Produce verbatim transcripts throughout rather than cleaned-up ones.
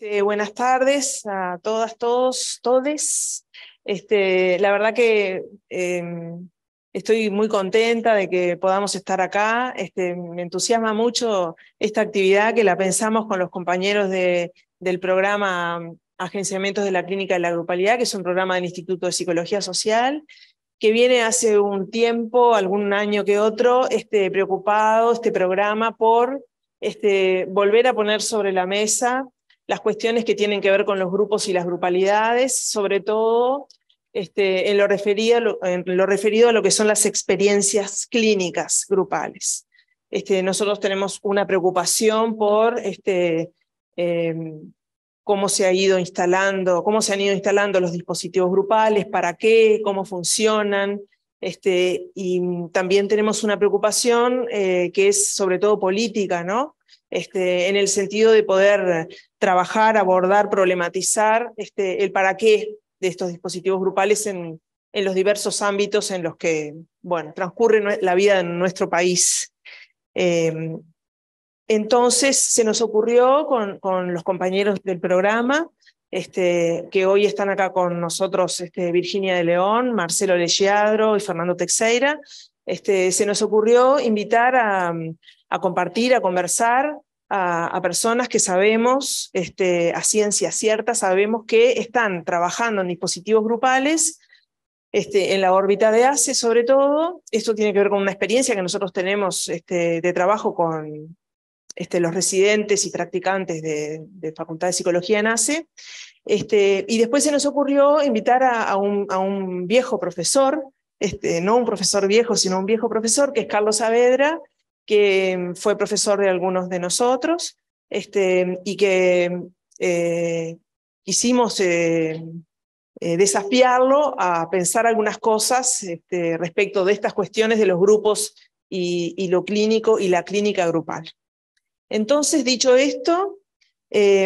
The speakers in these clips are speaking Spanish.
Este, buenas tardes a todas, todos, todes. Este, la verdad que eh, estoy muy contenta de que podamos estar acá. Este, me entusiasma mucho esta actividad que la pensamos con los compañeros de, del programa Agenciamientos de la Clínica de la Grupalidad, que es un programa del Instituto de Psicología Social, que viene hace un tiempo, algún año que otro, este, preocupado, este programa, por este, volver a poner sobre la mesa las cuestiones que tienen que ver con los grupos y las grupalidades, sobre todo este, en, lo referido, en lo referido a lo que son las experiencias clínicas grupales. Este, nosotros tenemos una preocupación por este, eh, cómo se ha ido instalando, cómo se han ido instalando los dispositivos grupales, para qué, cómo funcionan, este, y también tenemos una preocupación eh, que es sobre todo política, ¿no? Este, en el sentido de poder trabajar, abordar, problematizar este, el para qué de estos dispositivos grupales en, en los diversos ámbitos en los que, bueno, transcurre la vida en nuestro país. Eh, Entonces se nos ocurrió con, con los compañeros del programa, este, que hoy están acá con nosotros, este, Virginia de León, Marcelo Legiadro y Fernando Teixeira, este, se nos ocurrió invitar a, a compartir, a conversar a, a personas que sabemos, este, a ciencia cierta, sabemos que están trabajando en dispositivos grupales, Este, en la órbita de ACE sobre todo. Esto tiene que ver con una experiencia que nosotros tenemos este, de trabajo con Este, los residentes y practicantes de, de Facultad de Psicología en ACE, este, y después se nos ocurrió invitar a, a, un, a un viejo profesor, este, no un profesor viejo, sino un viejo profesor, que es Carlos Saavedra, que fue profesor de algunos de nosotros, este, y que eh, quisimos eh, eh, desafiarlo a pensar algunas cosas este, respecto de estas cuestiones de los grupos y, y lo clínico y la clínica grupal. Entonces, dicho esto, eh,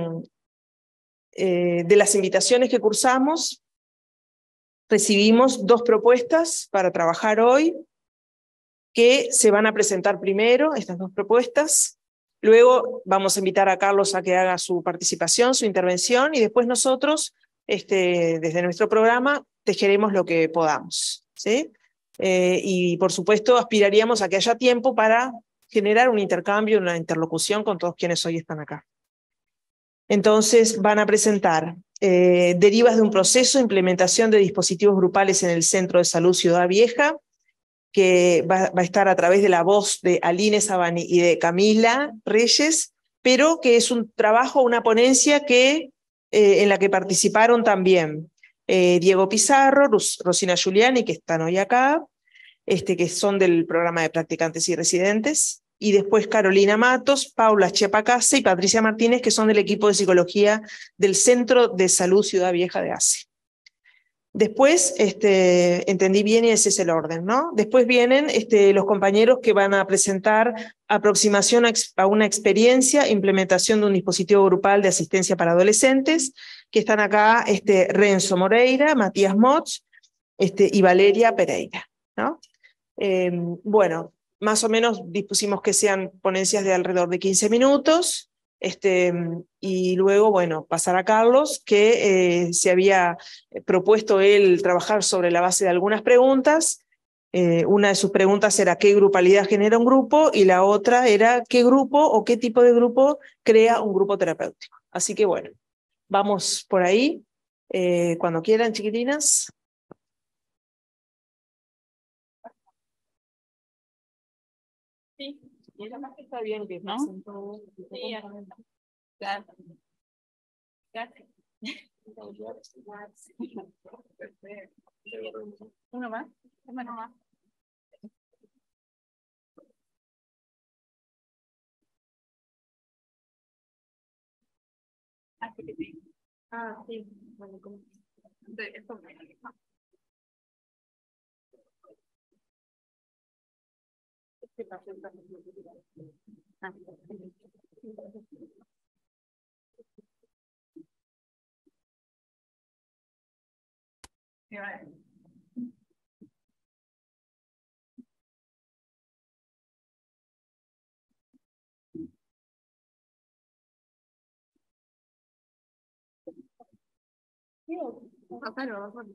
eh, de las invitaciones que cursamos, recibimos dos propuestas para trabajar hoy, que se van a presentar primero, estas dos propuestas. Luego vamos a invitar a Carlos a que haga su participación, su intervención, y después nosotros, este, desde nuestro programa, tejeremos lo que podamos, ¿sí? Eh, y por supuesto aspiraríamos a que haya tiempo para generar un intercambio, una interlocución con todos quienes hoy están acá. Entonces van a presentar eh, derivas de un proceso de implementación de dispositivos grupales en el Centro de Salud Ciudad Vieja, que va, va a estar a través de la voz de Aline Sabani y de Camila Reyes, pero que es un trabajo, una ponencia que, eh, en la que participaron también eh, Diego Pizarro, Ros Rosina Giuliani, que están hoy acá, este, que son del programa de practicantes y residentes, y después Carolina Matos, Paula Chiapacase y Patricia Martínez, que son del equipo de psicología del Centro de Salud Ciudad Vieja de ACE. Después, este, entendí bien y ese es el orden, ¿no? Después vienen este, los compañeros que van a presentar aproximación a, a una experiencia, implementación de un dispositivo grupal de asistencia para adolescentes, que están acá este, Renzo Moreira, Matías Motz este, y Valeria Pereira, ¿no? Eh, bueno, más o menos dispusimos que sean ponencias de alrededor de quince minutos, este, y luego, bueno, pasar a Carlos, que eh, se había propuesto él trabajar sobre la base de algunas preguntas. Eh, una de sus preguntas era ¿qué grupalidad genera un grupo? Y la otra era ¿qué grupo o qué tipo de grupo crea un grupo terapéutico? Así que bueno, vamos por ahí, eh, cuando quieran, chiquitinas. Sí, y además que está bien que ¿no? pasen todos. Sí, claro. Gracias. Uno más, uno más. Ah, sí. Bueno, ¿cómo? De esto me ¿Qué pasó? ah. Sí, vale. Bájalo, bájalo.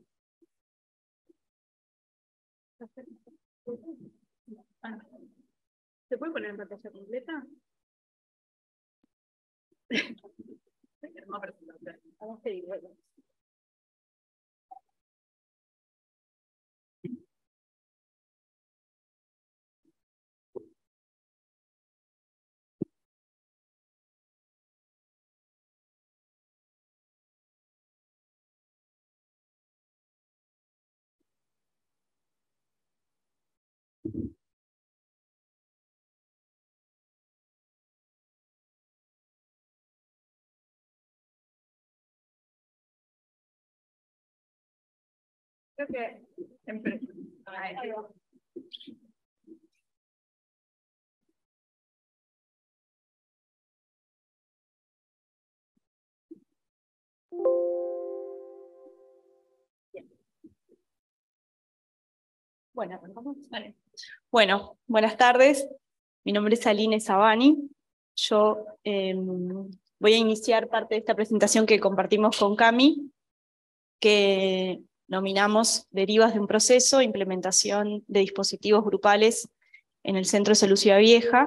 Ah, ¿se puede poner en pantalla completa? No, pero vamos a seguir, bueno. Creo que empresa. Ahí va. Bueno, vamos. Vale. Bueno, buenas tardes. Mi nombre es Aline Sabani. Yo eh, voy a iniciar parte de esta presentación que compartimos con Cami, que nominamos Derivas de un proceso, implementación de dispositivos grupales en el Centro de Salud Ciudad Vieja.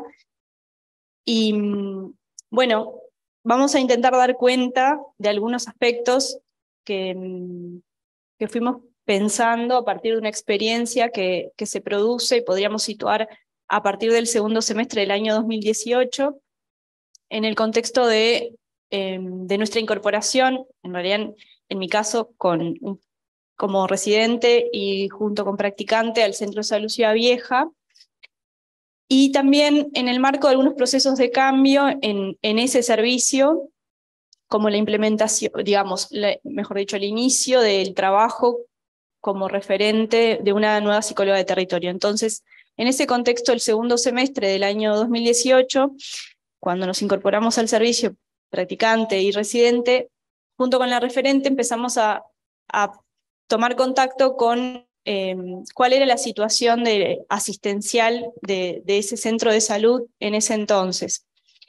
Y bueno, vamos a intentar dar cuenta de algunos aspectos que, que fuimos pensando a partir de una experiencia que, que se produce y podríamos situar a partir del segundo semestre del año dos mil dieciocho, en el contexto de, eh, de nuestra incorporación, en realidad en, en mi caso con, como residente y junto con practicante al Centro de Salud Ciudad Vieja, y también en el marco de algunos procesos de cambio en, en ese servicio, como la implementación, digamos, la, mejor dicho, el inicio del trabajo como referente de una nueva psicóloga de territorio. Entonces, en ese contexto, el segundo semestre del año dos mil dieciocho, cuando nos incorporamos al servicio practicante y residente, junto con la referente empezamos a, a tomar contacto con eh, cuál era la situación de, asistencial de, de ese centro de salud en ese entonces.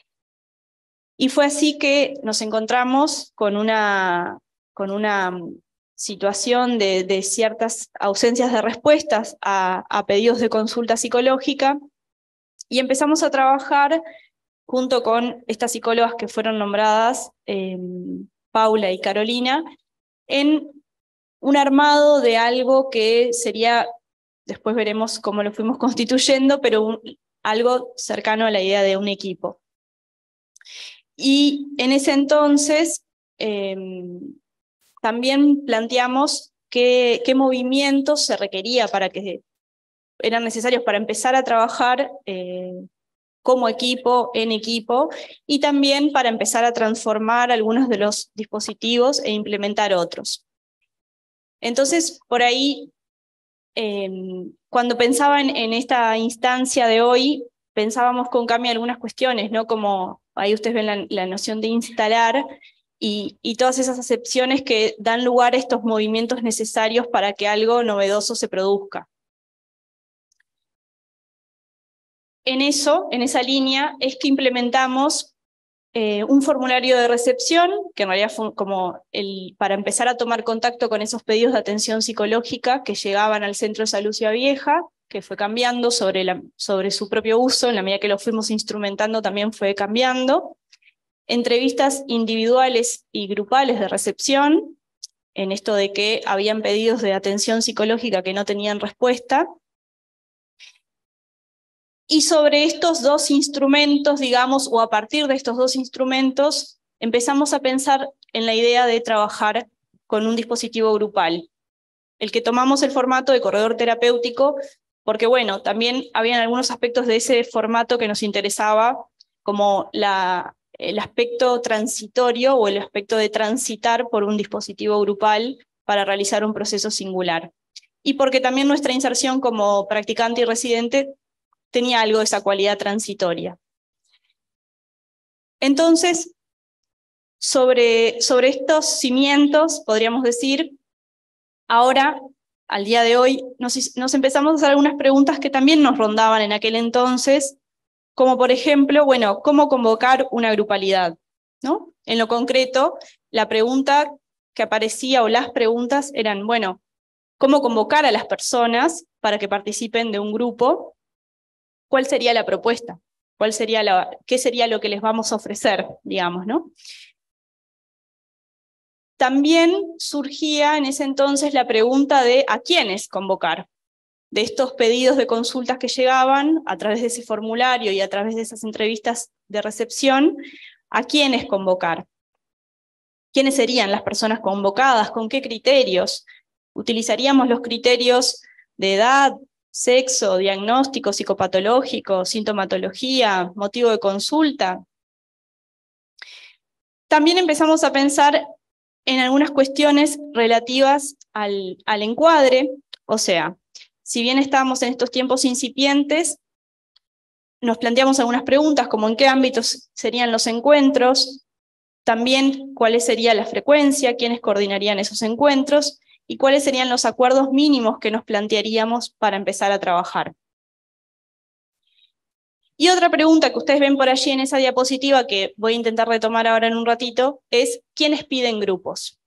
Y fue así que nos encontramos con una, con una situación de, de ciertas ausencias de respuestas a, a pedidos de consulta psicológica, y empezamos a trabajar junto con estas psicólogas que fueron nombradas, eh, Paula y Carolina, en un armado de algo que sería, después veremos cómo lo fuimos constituyendo, pero un, algo cercano a la idea de un equipo. Y en ese entonces eh, también planteamos qué, qué movimientos se requería para que eran necesarios para empezar a trabajar eh, como equipo, en equipo, y también para empezar a transformar algunos de los dispositivos e implementar otros. Entonces, por ahí, eh, cuando pensaba en, en esta instancia de hoy, pensábamos con Cami algunas cuestiones, ¿no? Como ahí ustedes ven la, la noción de instalar y, y todas esas acepciones que dan lugar a estos movimientos necesarios para que algo novedoso se produzca. En eso, en esa línea, es que implementamos eh, un formulario de recepción, que en realidad fue como el, para empezar a tomar contacto con esos pedidos de atención psicológica que llegaban al Centro de Salud Ciudad Vieja, que fue cambiando sobre, la, sobre su propio uso, en la medida que lo fuimos instrumentando también fue cambiando. Entrevistas individuales y grupales de recepción, en esto de que habían pedidos de atención psicológica que no tenían respuesta. Y sobre estos dos instrumentos, digamos, o a partir de estos dos instrumentos, empezamos a pensar en la idea de trabajar con un dispositivo grupal, el que tomamos el formato de corredor terapéutico, porque bueno, también habían algunos aspectos de ese formato que nos interesaba, como la, el aspecto transitorio o el aspecto de transitar por un dispositivo grupal para realizar un proceso singular. Y porque también nuestra inserción como practicante y residente tenía algo de esa cualidad transitoria. Entonces, sobre, sobre estos cimientos, podríamos decir, ahora, al día de hoy, nos, nos empezamos a hacer algunas preguntas que también nos rondaban en aquel entonces, como por ejemplo, bueno, ¿cómo convocar una grupalidad? ¿No? En lo concreto, la pregunta que aparecía, o las preguntas, eran, bueno, ¿cómo convocar a las personas para que participen de un grupo? ¿Cuál sería la propuesta? ¿Cuál sería la, ¿Qué sería lo que les vamos a ofrecer, digamos, ¿no? También surgía en ese entonces la pregunta de ¿a quiénes convocar? De estos pedidos de consultas que llegaban a través de ese formulario y a través de esas entrevistas de recepción, ¿a quiénes convocar? ¿Quiénes serían las personas convocadas? ¿Con qué criterios? ¿Utilizaríamos los criterios de edad, sexo, diagnóstico psicopatológico, sintomatología, motivo de consulta? También empezamos a pensar en algunas cuestiones relativas al, al encuadre, o sea, si bien estábamos en estos tiempos incipientes, nos planteamos algunas preguntas como en qué ámbitos serían los encuentros, también cuál sería la frecuencia, quiénes coordinarían esos encuentros y cuáles serían los acuerdos mínimos que nos plantearíamos para empezar a trabajar. Y otra pregunta que ustedes ven por allí en esa diapositiva, que voy a intentar retomar ahora en un ratito, es ¿quiénes piden grupos?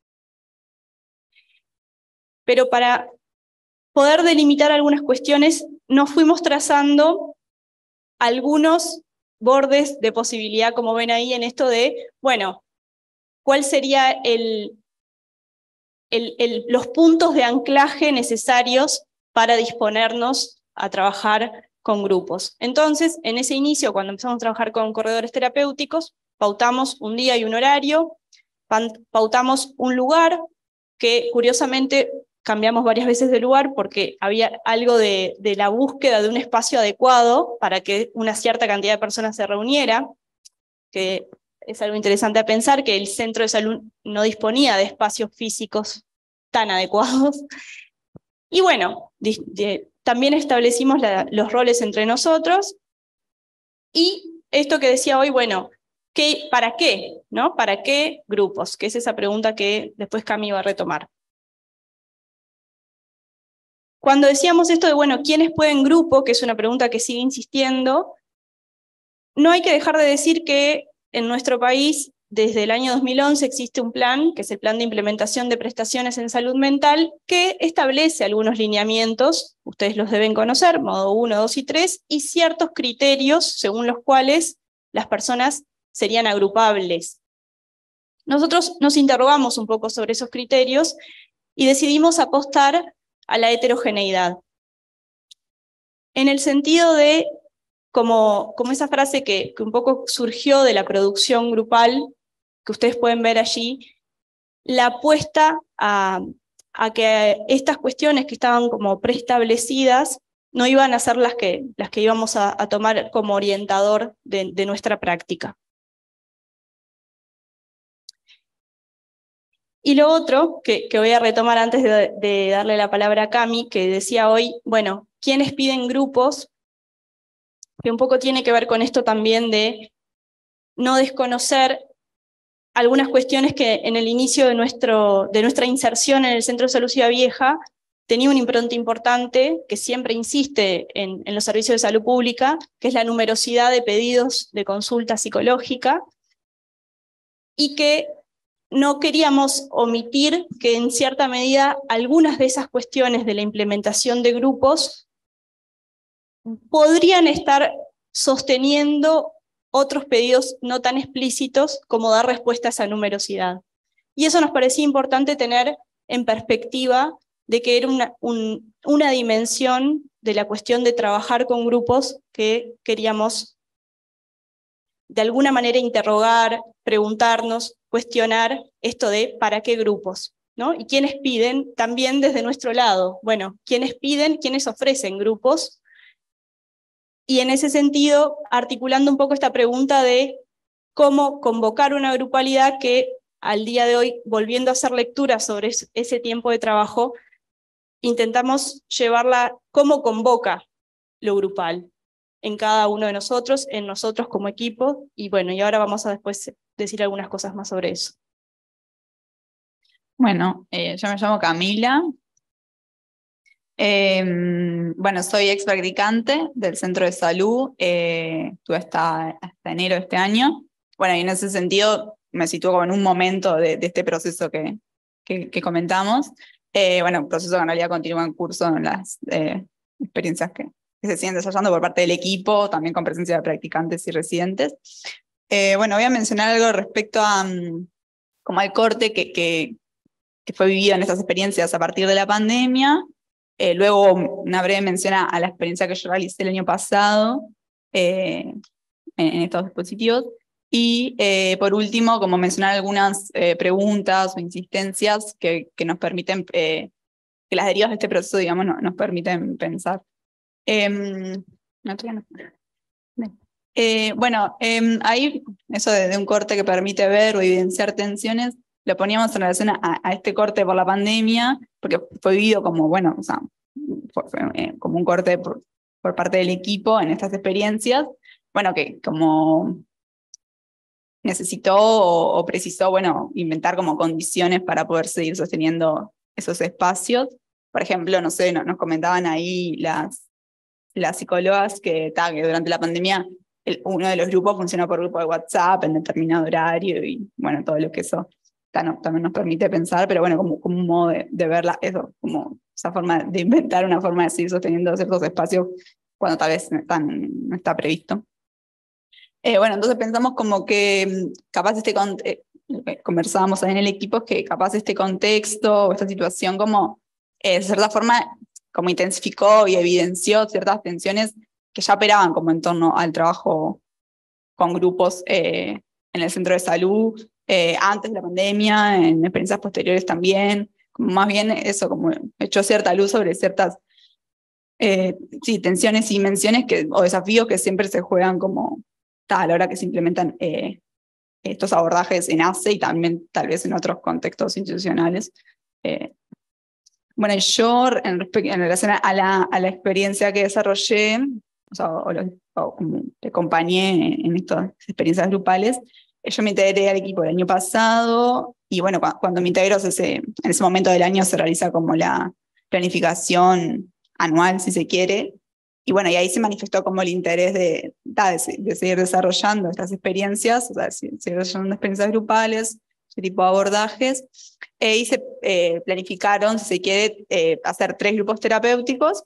Pero para poder delimitar algunas cuestiones, nos fuimos trazando algunos bordes de posibilidad, como ven ahí, en esto de, bueno, ¿cuál sería el, el, el, los puntos de anclaje necesarios para disponernos a trabajar con grupos? Entonces, en ese inicio, cuando empezamos a trabajar con corredores terapéuticos, pautamos un día y un horario, pautamos un lugar, que curiosamente cambiamos varias veces de lugar porque había algo de, de la búsqueda de un espacio adecuado para que una cierta cantidad de personas se reuniera, que es algo interesante a pensar, que el centro de salud no disponía de espacios físicos tan adecuados. Y bueno, de, de, también establecimos la, los roles entre nosotros, y esto que decía hoy, bueno, ¿qué, ¿para qué? ¿no? ¿Para qué grupos? Que es esa pregunta que después Cami va a retomar. Cuando decíamos esto de, bueno, ¿quiénes pueden grupo? Que es una pregunta que sigue insistiendo, no hay que dejar de decir que en nuestro país, desde el año dos mil once, existe un plan, que es el Plan de Implementación de Prestaciones en Salud Mental, que establece algunos lineamientos, ustedes los deben conocer, modo uno, dos y tres, y ciertos criterios según los cuales las personas serían agrupables. Nosotros nos interrogamos un poco sobre esos criterios y decidimos apostar a la heterogeneidad. En el sentido de, como, como esa frase que, que un poco surgió de la producción grupal, que ustedes pueden ver allí, la apuesta a, a que estas cuestiones que estaban como preestablecidas no iban a ser las que, las que íbamos a, a tomar como orientador de, de nuestra práctica. Y lo otro, que, que voy a retomar antes de, de darle la palabra a Cami, que decía hoy, bueno, ¿quiénes piden grupos? Que un poco tiene que ver con esto también de no desconocer algunas cuestiones que en el inicio de, nuestro, de nuestra inserción en el Centro de Salud Ciudad Vieja tenía una impronta importante, que siempre insiste en, en los servicios de salud pública, que es la numerosidad de pedidos de consulta psicológica, y que no queríamos omitir que en cierta medida algunas de esas cuestiones de la implementación de grupos podrían estar sosteniendo otros pedidos no tan explícitos como dar respuesta a esa numerosidad. Y eso nos parecía importante tener en perspectiva de que era una, un, una dimensión de la cuestión de trabajar con grupos que queríamos de alguna manera interrogar, preguntarnos, cuestionar esto de ¿para qué grupos? ¿no? Y quiénes piden también desde nuestro lado. Bueno, quiénes piden, quiénes ofrecen grupos. Y en ese sentido, articulando un poco esta pregunta de cómo convocar una grupalidad que al día de hoy, volviendo a hacer lectura sobre ese tiempo de trabajo, intentamos llevarla cómo convoca lo grupal en cada uno de nosotros, en nosotros como equipo, y bueno, y ahora vamos a después decir algunas cosas más sobre eso. Bueno, eh, yo me llamo Camila. Eh, bueno, soy ex practicante del centro de salud, eh, estuve hasta, hasta enero de este año. Bueno, y en ese sentido me sitúo como en un momento de, de este proceso que, que, que comentamos. Eh, bueno, un proceso que en realidad continúa en curso en las eh, experiencias que, que se siguen desarrollando por parte del equipo, también con presencia de practicantes y residentes. Eh, bueno, voy a mencionar algo respecto a um, como al corte que, que, que fue vivido en estas experiencias a partir de la pandemia. Eh, luego una breve mención a la experiencia que yo realicé el año pasado eh, en, en estos dispositivos. Y eh, por último, como mencionar algunas eh, preguntas o insistencias que, que nos permiten, eh, que las derivas de este proceso, digamos, no, nos permiten pensar. Eh, no, todavía no. Eh, bueno, eh, ahí eso de, de un corte que permite ver o evidenciar tensiones, lo poníamos en relación a, a este corte por la pandemia, porque fue vivido como, bueno, o sea, fue, fue, eh, como un corte por, por parte del equipo en estas experiencias, bueno, que como necesitó o, o precisó, bueno, inventar como condiciones para poder seguir sosteniendo esos espacios. Por ejemplo, no sé, no, nos comentaban ahí las, las psicólogas que, ta, que durante la pandemia el, uno de los grupos funcionó por grupo de WhatsApp en determinado horario y bueno, todo lo que eso ta, no, también nos permite pensar, pero bueno, como, como un modo de, de verla, eso, como esa forma de inventar una forma de seguir sosteniendo ciertos espacios cuando tal vez no, están, no está previsto. Eh, bueno, entonces pensamos como que capaz este, eh, conversábamos ahí en el equipo, que capaz este contexto o esta situación como, eh, de cierta forma, como intensificó y evidenció ciertas tensiones que ya operaban como en torno al trabajo con grupos eh, en el centro de salud, eh, antes de la pandemia, en experiencias posteriores también, como más bien eso, como echó cierta luz sobre ciertas eh, sí, tensiones y menciones que, o desafíos que siempre se juegan como a la hora que se implementan eh, estos abordajes en A C E y también tal vez en otros contextos institucionales. Eh, bueno, yo en, en relación a la, a la experiencia que desarrollé, o sea, o, lo, o como te acompañé en, en estas experiencias grupales, yo me integré al equipo el año pasado y bueno, cuando, cuando me integro, ese, en ese momento del año se realiza como la planificación anual, si se quiere, y bueno, y ahí se manifestó como el interés de, de, de seguir desarrollando estas experiencias, o sea, seguir desarrollando experiencias grupales, ese tipo de abordajes, eh, y se eh, planificaron, si se quiere, eh, hacer tres grupos terapéuticos,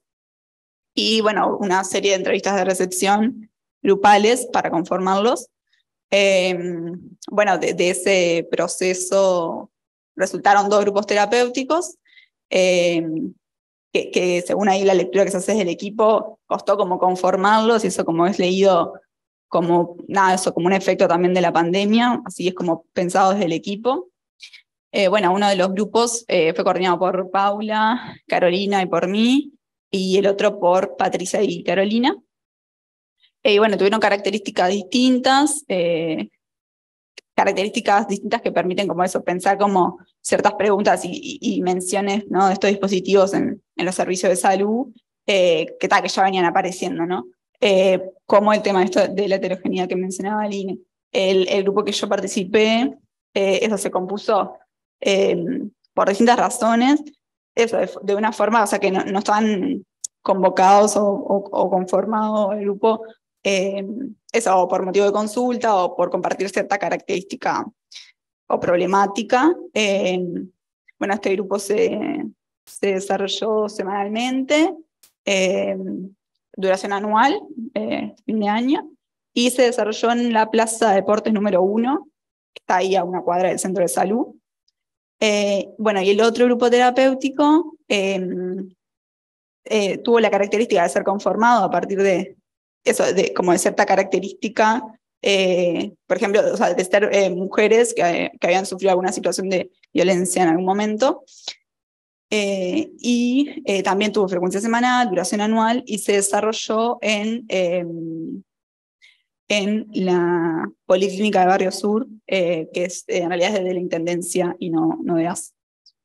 y bueno, una serie de entrevistas de recepción grupales para conformarlos. Eh, bueno, de, de ese proceso resultaron dos grupos terapéuticos, eh, que, que según ahí la lectura que se hace del equipo, costó como conformarlos, y eso como es leído como, nada, eso como un efecto también de la pandemia, así es como pensado desde el equipo. Eh, bueno, uno de los grupos eh, fue coordinado por Paula, Carolina y por mí, y el otro por Patricia y Carolina. Y eh, bueno, tuvieron características distintas, eh, características distintas que permiten como eso, pensar como ciertas preguntas y, y, y menciones, ¿no?, de estos dispositivos en, en los servicios de salud, eh, que, tal, que ya venían apareciendo, ¿no? Eh, como el tema de, esto, de la heterogeneidad que mencionaba Aline. El, el grupo que yo participé, eh, eso se compuso eh, por distintas razones, eso de, de una forma, o sea, que no, no estaban convocados o, o, o conformados el grupo, eh, eso, o por motivo de consulta o por compartir cierta característica o problemática. Eh, bueno, este grupo se, se desarrolló semanalmente, eh, duración anual, eh, fin de año, y se desarrolló en la Plaza de Deportes número uno, que está ahí a una cuadra del centro de salud. Eh, bueno, y el otro grupo terapéutico eh, eh, tuvo la característica de ser conformado a partir de eso, de, como de cierta característica, eh, por ejemplo, o sea, de ser eh, mujeres que, que habían sufrido alguna situación de violencia en algún momento, eh, y eh, también tuvo frecuencia semanal, duración anual, y se desarrolló en, eh, en la Policlínica de Barrio Sur, eh, que es, eh, en realidad es de la Intendencia y no, no de A S.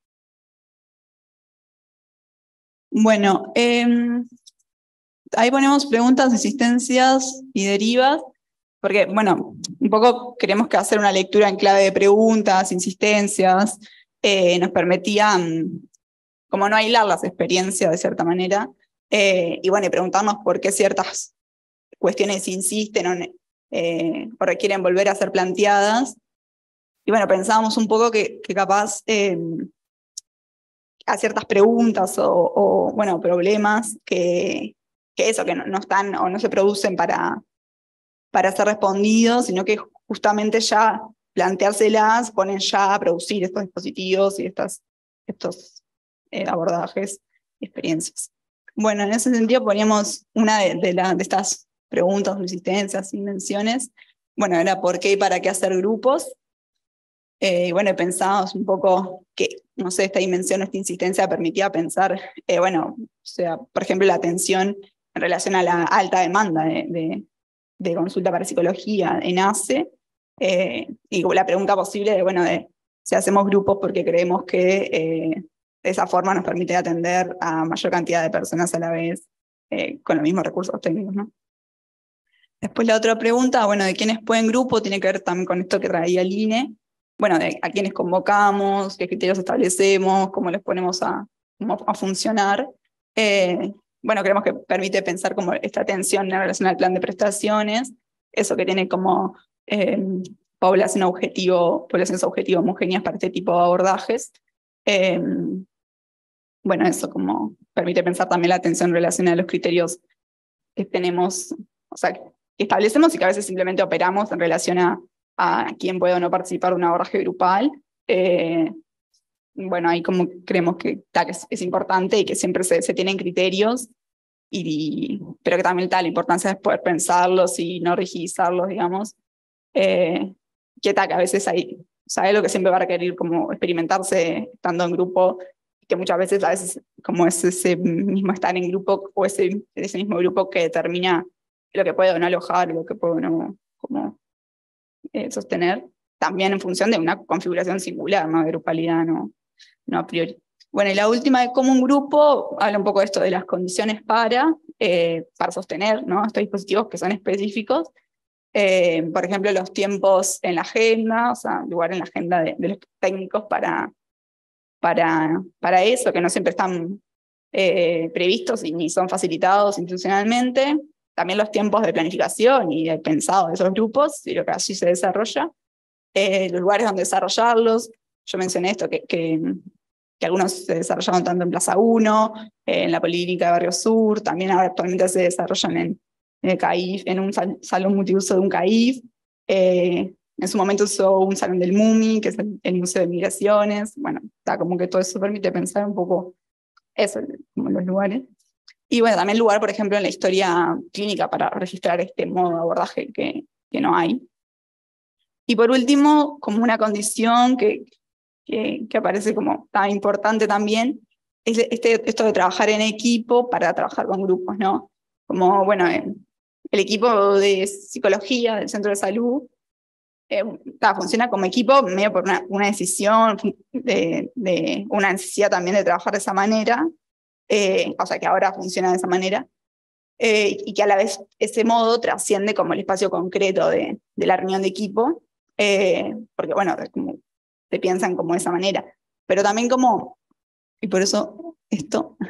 Bueno, eh, ahí ponemos preguntas, insistencias y derivas, porque, bueno, un poco queremos que hacer una lectura en clave de preguntas, insistencias, eh, nos permitía, como no aislar las experiencias de cierta manera, eh, y bueno, y preguntarnos por qué ciertas cuestiones insisten o, eh, o requieren volver a ser planteadas. Y bueno, pensábamos un poco que, que capaz, eh, a ciertas preguntas o, o bueno, problemas que, que eso, que no, no están o no se producen para, para ser respondidos, sino que justamente ya planteárselas ponen ya a producir estos dispositivos y estas, estos eh, abordajes y experiencias. Bueno, en ese sentido poníamos una de, de, la, de estas preguntas, solicitencias, invenciones, bueno, era por qué y para qué hacer grupos. Eh, y bueno, pensábamos un poco que, no sé, esta dimensión, esta insistencia permitía pensar, eh, bueno, o sea, por ejemplo, la atención en relación a la alta demanda de, de, de consulta para psicología en A C E, eh, y la pregunta posible de, bueno, de si hacemos grupos porque creemos que eh, de esa forma nos permite atender a mayor cantidad de personas a la vez, eh, con los mismos recursos técnicos, ¿no? Después la otra pregunta, bueno, de quiénes pueden grupo, tiene que ver también con esto que traía el I N E, bueno, de a quiénes convocamos, qué criterios establecemos, cómo les ponemos a, a funcionar. Eh, bueno, creemos que permite pensar como esta atención en relación al plan de prestaciones, eso que tiene como eh, población objetivo, poblaciones objetivo homogéneas para este tipo de abordajes. Eh, bueno, eso como permite pensar también la atención en relación a los criterios que tenemos, o sea, que establecemos y que a veces simplemente operamos en relación a, a quién puede o no participar de un abordaje grupal. Eh, bueno, ahí como creemos que, ta, que es, es importante y que siempre se, se tienen criterios, y, pero que también ta, la importancia es poder pensarlos y no rigidizarlos, digamos. Eh, que, ta, que a veces hay, o sea, es lo que siempre va a requerir como experimentarse estando en grupo, que muchas veces, a veces, como es ese mismo estar en grupo, o ese, ese mismo grupo que determina lo que puedo no alojar, lo que puedo no como, eh, sostener, también en función de una configuración singular, ¿no? De grupalidad, no, no a priori. Bueno, y la última de cómo un grupo habla un poco de esto, de las condiciones para, eh, para sostener, ¿no? Estos dispositivos que son específicos. Eh, por ejemplo, los tiempos en la agenda, o sea, lugar en la agenda de, de los técnicos para, para, para eso, que no siempre están eh, previstos y ni son facilitados institucionalmente. También los tiempos de planificación y de pensado de esos grupos y lo que allí se desarrolla. Eh, los lugares donde desarrollarlos. Yo mencioné esto, que, que, que algunos se desarrollaron tanto en Plaza uno, eh, en la Política de Barrio Sur, también ahora actualmente se desarrollan en, en el C A I F, en un sal, salón multiuso de un C A I F. Eh, en su momento usó un salón del MUMI, que es el, el Museo de Migraciones. Bueno, está como que todo eso permite pensar un poco eso, como los lugares. Y bueno, también lugar, por ejemplo, en la historia clínica para registrar este modo de abordaje que, que no hay. Y por último, como una condición que, que, que aparece como tan importante también, es este, esto de trabajar en equipo para trabajar con grupos, ¿no? Como, bueno, el equipo de psicología del centro de salud eh, funciona como equipo medio por una, una decisión, de, de una necesidad también de trabajar de esa manera, eh, o sea que ahora funciona de esa manera, eh, y que a la vez ese modo trasciende como el espacio concreto de, de la reunión de equipo, eh, porque bueno, como se piensan como de esa manera, pero también como, y por eso esto,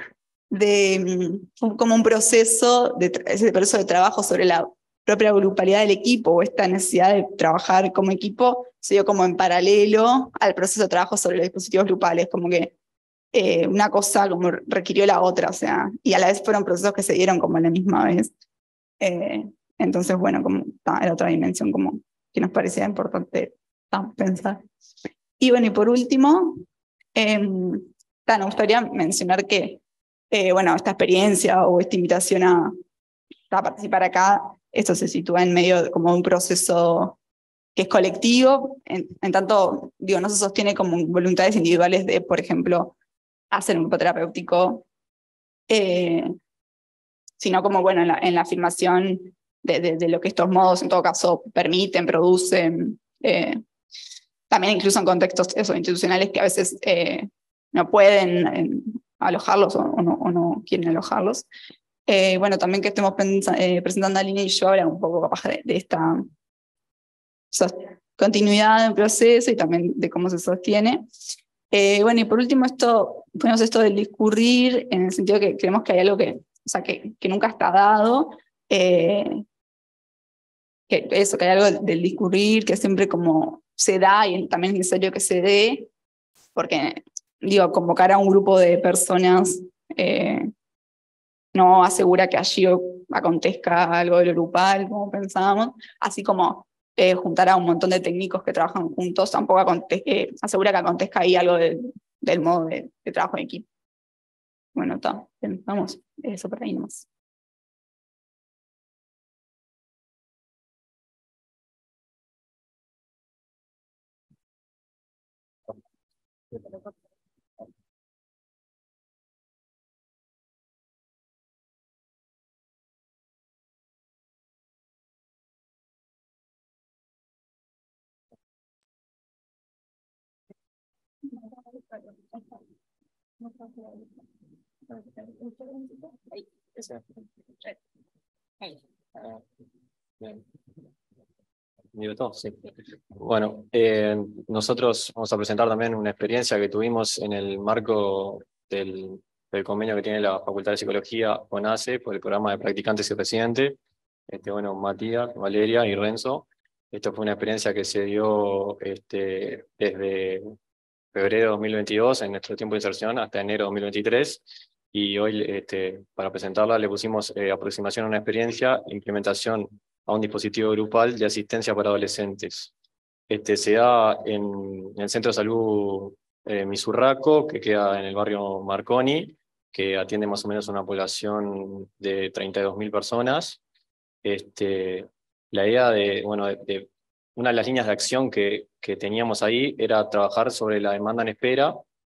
de como un proceso de, ese proceso de trabajo sobre la propia grupalidad del equipo, o esta necesidad de trabajar como equipo, se dio como en paralelo al proceso de trabajo sobre los dispositivos grupales, como que eh, una cosa como requirió la otra, o sea, y a la vez fueron procesos que se dieron como a la misma vez. Eh, entonces, bueno, como ta, era otra dimensión como que nos parecía importante ta, pensar. Y bueno, y por último, eh, ta, nos gustaría mencionar que, eh, bueno, esta experiencia o esta invitación a, a participar acá, esto se sitúa en medio de, como un proceso que es colectivo, en, en tanto, digo, no se sostiene como voluntades individuales de, por ejemplo, hacer un grupo terapéutico, eh, sino como, bueno, en la, en la afirmación de, de, de lo que estos modos, en todo caso, permiten, producen, eh, también incluso en contextos eso, institucionales que a veces eh, no pueden eh, alojarlos o, o, no, o no quieren alojarlos. Eh, bueno, también que estemos eh, presentando a Lina y yo ahora un poco capaz de, de esta continuidad del proceso y también de cómo se sostiene. Eh, bueno, y por último, esto, ponemos esto del discurrir, en el sentido que creemos que hay algo que, o sea, que, que nunca está dado, eh, que eso, que hay algo del discurrir que siempre como se da y también es necesario que se dé, porque digo, convocar a un grupo de personas eh, no asegura que allí acontezca algo de lo grupal, como pensábamos, así como eh, juntar a un montón de técnicos que trabajan juntos tampoco aconte eh, asegura que acontezca ahí algo de, del modo de, de trabajo en equipo. Bueno, está, vamos, eso por ahí nomás. Sí. Bueno, eh, nosotros vamos a presentar también una experiencia que tuvimos en el marco del, del convenio que tiene la Facultad de Psicología con A C E por el programa de practicantes y residentes. Este, bueno, Matías, Valeria y Renzo. Esto fue una experiencia que se dio este, desde febrero de dos mil veintidós, en nuestro tiempo de inserción, hasta enero de dos mil veintitrés. Y hoy, este, para presentarla, le pusimos eh, aproximación a una experiencia, implementación a un dispositivo grupal de asistencia para adolescentes. Este, se da en, en el Centro de Salud eh, Misurraco, que queda en el barrio Marconi, que atiende más o menos una población de treinta y dos mil personas. Este, la idea de, bueno, de, de una de las líneas de acción que, que teníamos ahí era trabajar sobre la demanda en espera.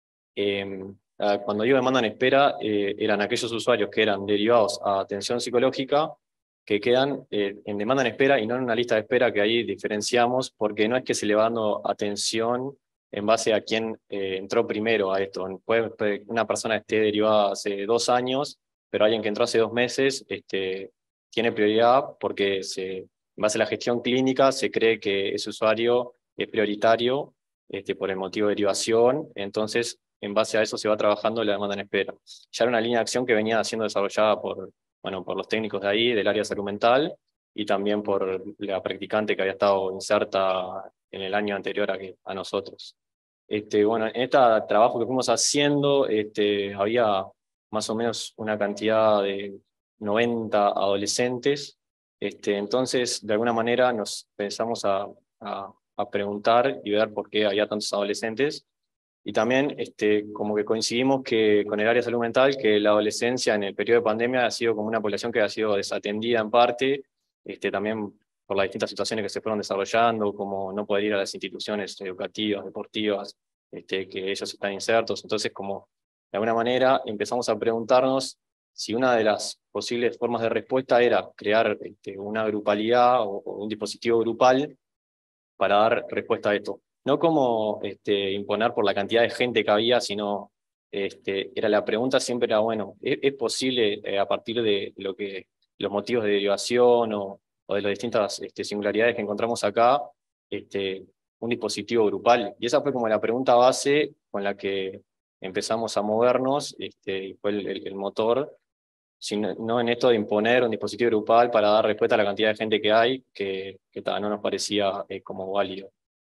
Eh, cuando digo demanda en espera, eh, eran aquellos usuarios que eran derivados a atención psicológica, que quedan eh, en demanda en espera y no en una lista de espera, que ahí diferenciamos, porque no es que se le va dando atención en base a quién eh, entró primero a esto. Puede, puede una persona esté derivada hace dos años, pero alguien que entró hace dos meses este, tiene prioridad porque se, en base a la gestión clínica se cree que ese usuario es prioritario este, por el motivo de derivación. Entonces, en base a eso se va trabajando la demanda en espera. Ya era una línea de acción que venía siendo desarrollada por, bueno, por los técnicos de ahí, del área de salud mental, y también por la practicante que había estado inserta en el año anterior a, que, a nosotros. Este, bueno, en este trabajo que fuimos haciendo, este, había más o menos una cantidad de noventa adolescentes. Este, entonces, de alguna manera, nos pensamos a, a, a preguntar y ver por qué había tantos adolescentes. Y también este, como que coincidimos que, con el área de salud mental, que la adolescencia en el periodo de pandemia ha sido como una población que ha sido desatendida en parte, este, también por las distintas situaciones que se fueron desarrollando, como no poder ir a las instituciones educativas, deportivas, este, que ellos están insertos. Entonces, como de alguna manera empezamos a preguntarnos si una de las posibles formas de respuesta era crear este, una grupalidad o, o un dispositivo grupal para dar respuesta a esto. No como este, imponer por la cantidad de gente que había, sino este, era la pregunta siempre era, bueno, ¿es, es posible eh, a partir de lo que, los motivos de derivación o, o de las distintas este, singularidades que encontramos acá, este, un dispositivo grupal? Y esa fue como la pregunta base con la que empezamos a movernos, este, y fue el, el, el motor, sino, no en esto de imponer un dispositivo grupal para dar respuesta a la cantidad de gente que hay, que, que ta, no nos parecía eh, como válido.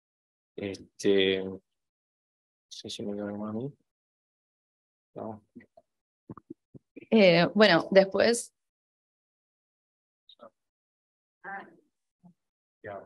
Este, no sé si me quedo más a mí. No. Eh, bueno, después. Ya.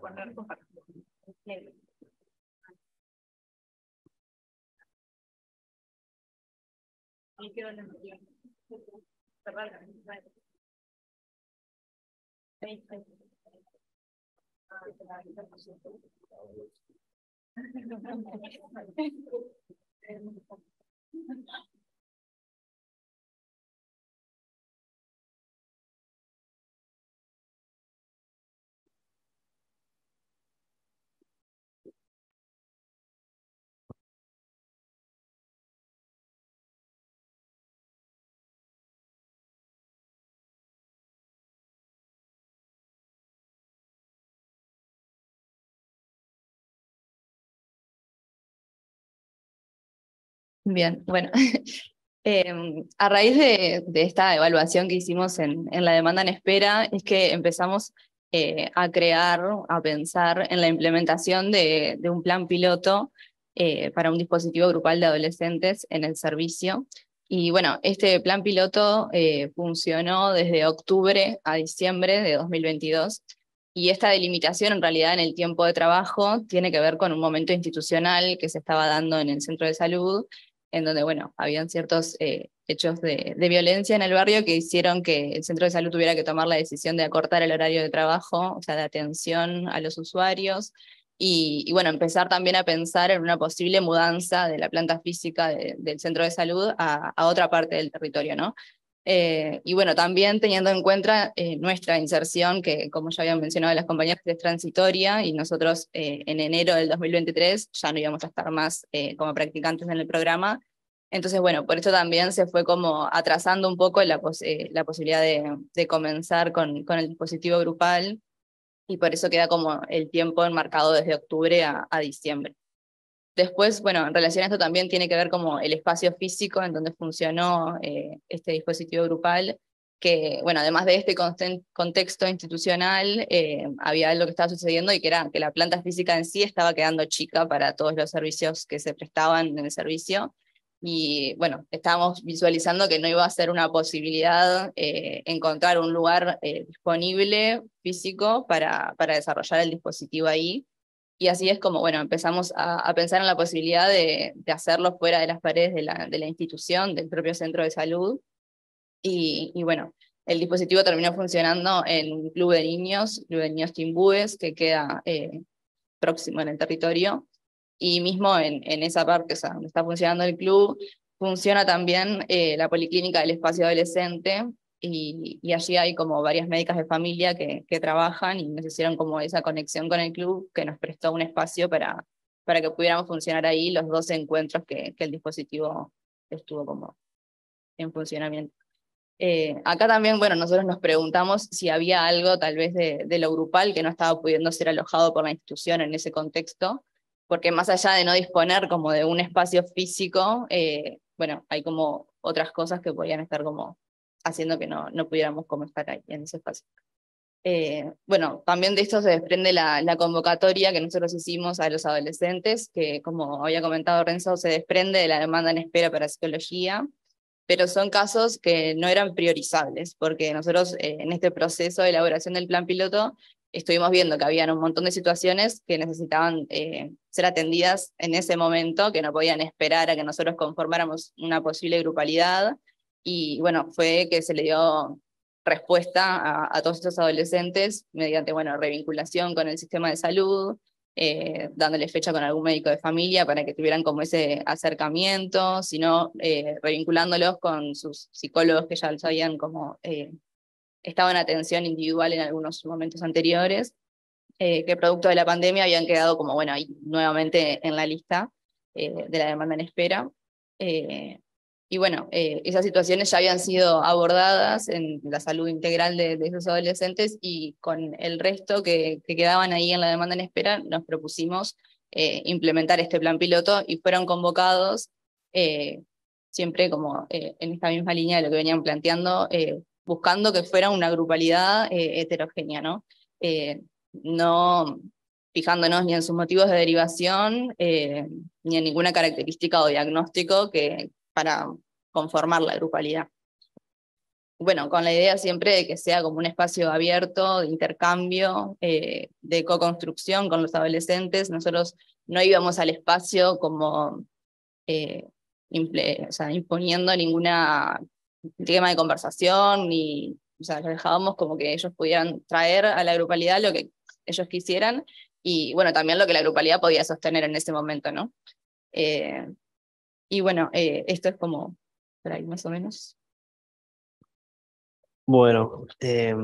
Bien, bueno, eh, a raíz de, de esta evaluación que hicimos en, en la demanda en espera, es que empezamos eh, a crear, a pensar en la implementación de, de un plan piloto eh, para un dispositivo grupal de adolescentes en el servicio. Y bueno, este plan piloto eh, funcionó desde octubre a diciembre de dos mil veintidós, y esta delimitación en realidad en el tiempo de trabajo tiene que ver con un momento institucional que se estaba dando en el centro de salud, en donde, bueno, habían ciertos eh, hechos de, de violencia en el barrio que hicieron que el centro de salud tuviera que tomar la decisión de acortar el horario de trabajo, o sea, de atención a los usuarios, y, y bueno, empezar también a pensar en una posible mudanza de la planta física de, del centro de salud a, a otra parte del territorio, ¿no? Eh, y bueno, también teniendo en cuenta eh, nuestra inserción, que como ya habían mencionado las compañeras, es transitoria, y nosotros eh, en enero del dos mil veintitrés ya no íbamos a estar más eh, como practicantes en el programa. Entonces, bueno, por eso también se fue como atrasando un poco la, pos eh, la posibilidad de, de comenzar con, con el dispositivo grupal, y por eso queda como el tiempo enmarcado desde octubre a, a diciembre. Después, bueno, en relación a esto también tiene que ver como el espacio físico en donde funcionó eh, este dispositivo grupal, que, bueno, además de este contexto institucional, eh, había algo que estaba sucediendo, y que era que la planta física en sí estaba quedando chica para todos los servicios que se prestaban en el servicio, y bueno, estábamos visualizando que no iba a ser una posibilidad eh, encontrar un lugar eh, disponible físico para, para desarrollar el dispositivo ahí. Y así es como, bueno, empezamos a, a pensar en la posibilidad de, de hacerlo fuera de las paredes de la, de la institución, del propio centro de salud. Y, y bueno, el dispositivo terminó funcionando en un club de niños, Club de Niños Timbúes, que queda eh, próximo en el territorio. Y mismo en, en esa parte, o sea, donde está funcionando el club, funciona también eh, la policlínica del espacio adolescente, y, y allí hay como varias médicas de familia que, que trabajan, y nos hicieron como esa conexión con el club, que nos prestó un espacio para, para que pudiéramos funcionar ahí los dos encuentros que, que el dispositivo estuvo como en funcionamiento. Eh, acá también, bueno, nosotros nos preguntamos si había algo tal vez de, de lo grupal que no estaba pudiendo ser alojado por la institución en ese contexto, porque más allá de no disponer como de un espacio físico, eh, bueno, hay como otras cosas que podían estar como haciendo que no, no pudiéramos como estar ahí en ese espacio. Eh, bueno, también de esto se desprende la, la convocatoria que nosotros hicimos a los adolescentes, que como había comentado Renzo, se desprende de la demanda en espera para psicología, pero son casos que no eran priorizables, porque nosotros eh, en este proceso de elaboración del plan piloto estuvimos viendo que habían un montón de situaciones que necesitaban eh, ser atendidas en ese momento, que no podían esperar a que nosotros conformáramos una posible grupalidad, y bueno, fue que se le dio respuesta a, a todos estos adolescentes mediante, bueno, revinculación con el sistema de salud, Eh, dándole fecha con algún médico de familia para que tuvieran como ese acercamiento, sino eh, revinculándolos con sus psicólogos que ya los habían como eh, estado en atención individual en algunos momentos anteriores, eh, que producto de la pandemia habían quedado como, bueno, ahí nuevamente en la lista eh, de la demanda en espera. Eh, y bueno, eh, esas situaciones ya habían sido abordadas en la salud integral de, de esos adolescentes, y con el resto que, que quedaban ahí en la demanda en espera nos propusimos eh, implementar este plan piloto, y fueron convocados eh, siempre como eh, en esta misma línea de lo que venían planteando, eh, buscando que fuera una grupalidad eh, heterogénea, ¿no? Eh, no fijándonos ni en sus motivos de derivación, eh, ni en ninguna característica o diagnóstico que, para conformar la grupalidad. Bueno, con la idea siempre de que sea como un espacio abierto, de intercambio, eh, de co-construcción con los adolescentes. Nosotros no íbamos al espacio como eh, imple, o sea, imponiendo ninguna tema de conversación, ni, o sea, los dejábamos como que ellos pudieran traer a la grupalidad lo que ellos quisieran, y bueno, también lo que la grupalidad podía sostener en ese momento, ¿no? Eh, y bueno, eh, esto es como, por ahí más o menos. Bueno, eh,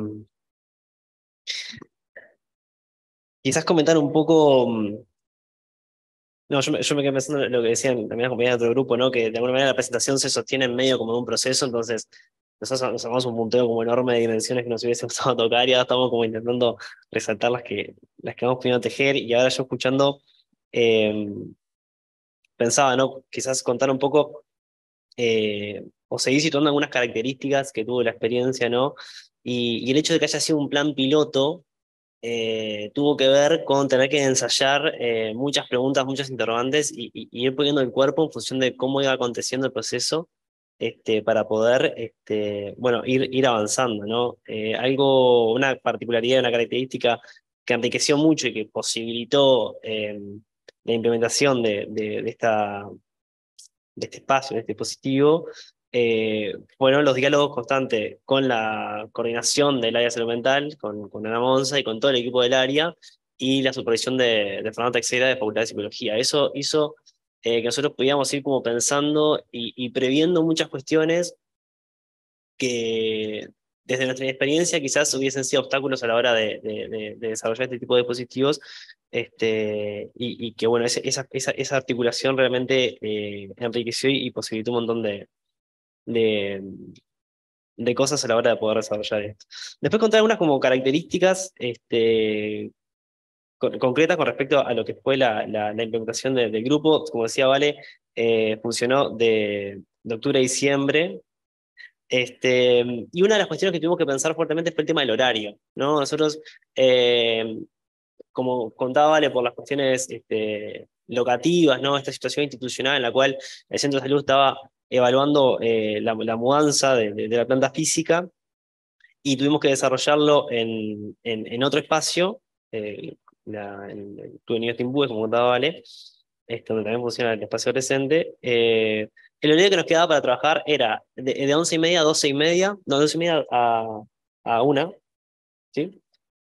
quizás comentar un poco. mm, No, yo me, yo me quedé pensando en lo que decían también las compañeras de otro grupo, ¿no? Que de alguna manera la presentación se sostiene en medio como de un proceso, entonces nosotros nos armamos un punteo como enorme de dimensiones que nos hubiese gustado tocar, y ahora estamos como intentando resaltar las que, las que vamos pudiendo tejer. Y ahora yo escuchando, eh, pensaba, ¿no? Quizás contar un poco, eh, o seguir situando algunas características que tuvo la experiencia, ¿no? Y, y el hecho de que haya sido un plan piloto, eh, tuvo que ver con tener que ensayar eh, muchas preguntas, muchas interrogantes y, y- y ir poniendo el cuerpo en función de cómo iba aconteciendo el proceso, este, para poder, este, bueno, ir, ir avanzando, ¿no? Eh, algo, una particularidad, una característica que enriqueció mucho y que posibilitó eh, la implementación de, de, de esta, de este espacio, de este dispositivo, eh, fueron los diálogos constantes con la coordinación del área de salud mental, con, con Ana Monza y con todo el equipo del área, y la supervisión de, de Fernanda Teixeira de Facultad de Psicología. Eso hizo eh, que nosotros pudiéramos ir como pensando y, y previendo muchas cuestiones que desde nuestra experiencia quizás hubiesen sido obstáculos a la hora de, de- de- de desarrollar este tipo de dispositivos, este, y, y que bueno, ese- esa, esa, esa articulación realmente eh, enriqueció y posibilitó un montón de, de, de cosas a la hora de poder desarrollar esto. Después contar algunas como características este, con- concretas con respecto a lo que fue la, la, la implementación de- del grupo. Como decía Vale, eh, funcionó de, de octubre a diciembre. Este, y una de las cuestiones que tuvimos que pensar fuertemente fue el tema del horario, ¿no? Nosotros, eh, como contaba Vale, por las cuestiones este, locativas, ¿no? Esta situación institucional en la cual el centro de salud estaba evaluando eh, la, la mudanza de, de- de la planta física y tuvimos que desarrollarlo en, en, en otro espacio, eh, la, en el Club de Niños Timbúes, como contaba Vale, este, donde también funciona el espacio presente. Eh, el horario que nos quedaba para trabajar era de, de once y media a doce y media, no, de once y media a, a una, ¿sí?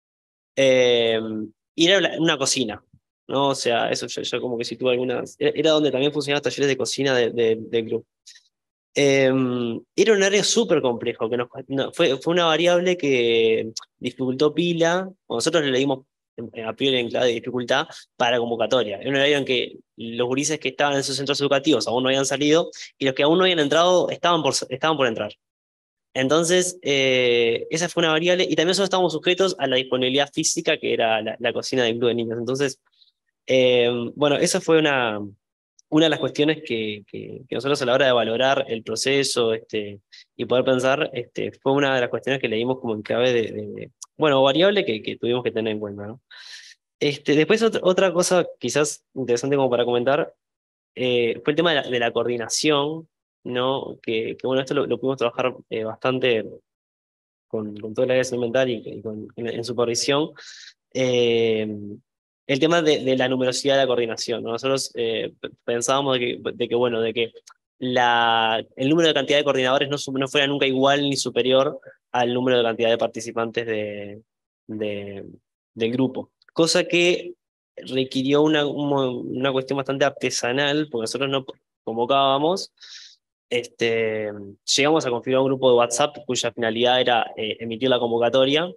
Eh, y era la- una cocina, ¿no? O sea, eso yo, yo como que situé algunas. Era era donde también funcionaban los talleres de cocina de- de- del club. Eh, Era un área súper complejo, que nos, no, fue, fue una variable que dificultó pila. Cuando nosotros le leímos en- a priori en clave de dificultad para la convocatoria. Era un horario en que los gurises que estaban en esos centros educativos aún no habían salido y los que aún no habían entrado estaban por, estaban por entrar. Entonces, eh, esa fue una variable y también nosotros estábamos sujetos a la disponibilidad física que era la, la cocina del club de niños. Entonces, eh, bueno, esa fue una, una de las cuestiones que, que, que nosotros a la hora de valorar el proceso este, y poder pensar, este, fue una de las cuestiones que leímos como en clave de, de- de- bueno, variable que, que tuvimos que tener en cuenta, ¿no? Este, después otra, otra cosa quizás interesante como para comentar, eh, fue el tema de la, de la coordinación, ¿no? Que, que bueno, esto lo, lo pudimos trabajar eh, bastante con, con todo el área de salud mental y, y con, en, en supervisión. Eh, el tema de, de la numerosidad de la coordinación, ¿no? Nosotros eh, p- pensábamos de que, de que, bueno, de que la, el número de cantidad de coordinadores no, su- no fuera nunca igual ni superior al número de cantidad de participantes de, de- del grupo. Cosa que requirió una, un mo- una cuestión bastante artesanal, porque nosotros no convocábamos. Este, llegamos a configurar un grupo de WhatsApp cuya finalidad era eh, emitir la convocatoria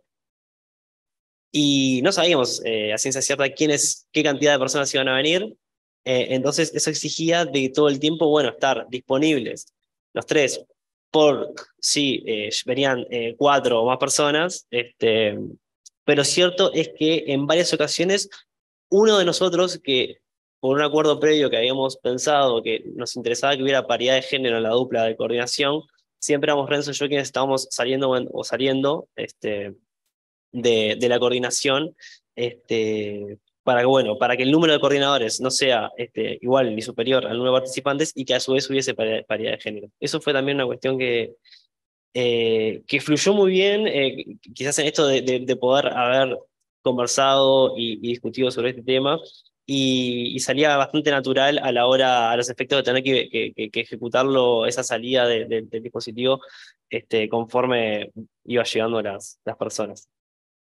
y no sabíamos eh, a ciencia cierta quiénes, qué cantidad de personas iban a venir. Eh, entonces eso exigía de todo el tiempo, bueno, estar disponibles los tres por si eh, venían eh, cuatro o más personas. Este, pero cierto es que en varias ocasiones uno de nosotros que por un acuerdo previo que habíamos pensado que nos interesaba que hubiera paridad de género en la dupla de coordinación, siempre éramos Renzo y yo quienes estábamos saliendo o saliendo este, de, de la coordinación, este, para que, bueno, para que el número de coordinadores no sea este, igual ni superior al número de participantes y que a su vez hubiese paridad, paridad de género. Eso fue también una cuestión que, eh, que fluyó muy bien, eh, quizás en esto de, de, de poder haber conversado y, y discutido sobre este tema. Y, y salía bastante natural a la hora, a los efectos de tener que, que, que- que ejecutarlo, esa salida de- de- del dispositivo, este, conforme iba llegando las, las personas.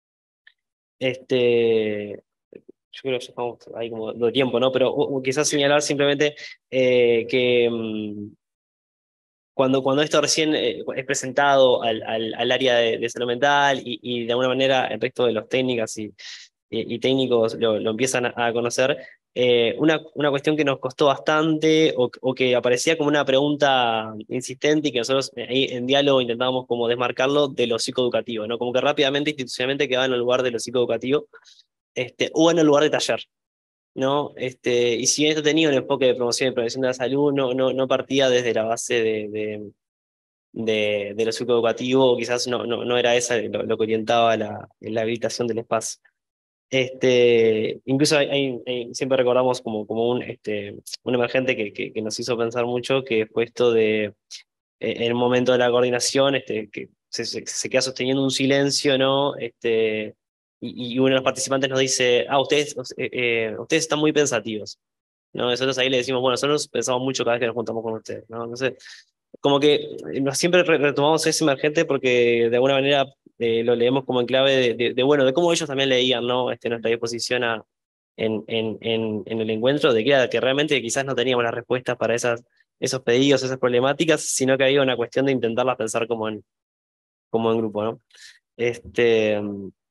Este, yo creo que ya estamos ahí como de tiempo, ¿no? Pero uh, uh, quizás señalar simplemente eh, que mm, cuando, cuando esto recién eh, es presentado al, al, al área de, de salud mental y, y de alguna manera el resto de los técnicas y, y, y técnicos lo, lo empiezan a, a conocer, eh, una, una cuestión que nos costó bastante o, o que aparecía como una pregunta insistente y que nosotros eh, ahí en diálogo intentábamos como desmarcarlo de lo psicoeducativo, ¿no? Como que rápidamente, institucionalmente quedaba en el lugar de lo psicoeducativo este, o en el lugar de taller. ¿No? Este, y si bien esto tenía un enfoque de promoción y prevención de la salud, no, no, no partía desde la base de, de, de, de lo psicoeducativo, o quizás no, no, no era esa lo, lo que orientaba la, la habilitación del espacio. Este, incluso hay, hay- hay- siempre recordamos como, como un, este, un emergente que, que, que nos hizo pensar mucho, que fue esto de, eh, en el momento de la coordinación, este, que se, se, se queda sosteniendo un silencio, ¿no? Este, y, y uno de los participantes nos dice, ah, ustedes, eh, eh, ustedes están muy pensativos, ¿no? Nosotros ahí le decimos, bueno, nosotros pensamos mucho cada vez que nos juntamos con ustedes, ¿no? Entonces, como que eh, nos- siempre re- retomamos ese emergente porque de alguna manera eh, lo leemos como en clave de, de- de, bueno, de cómo ellos también leían, ¿no? Este, nuestra disposición a, en, en, en, en el encuentro, de que, era que realmente quizás no teníamos las respuestas para esas, esos pedidos, esas problemáticas, sino que había una cuestión de intentarlas pensar como en, como en grupo, ¿no? Este,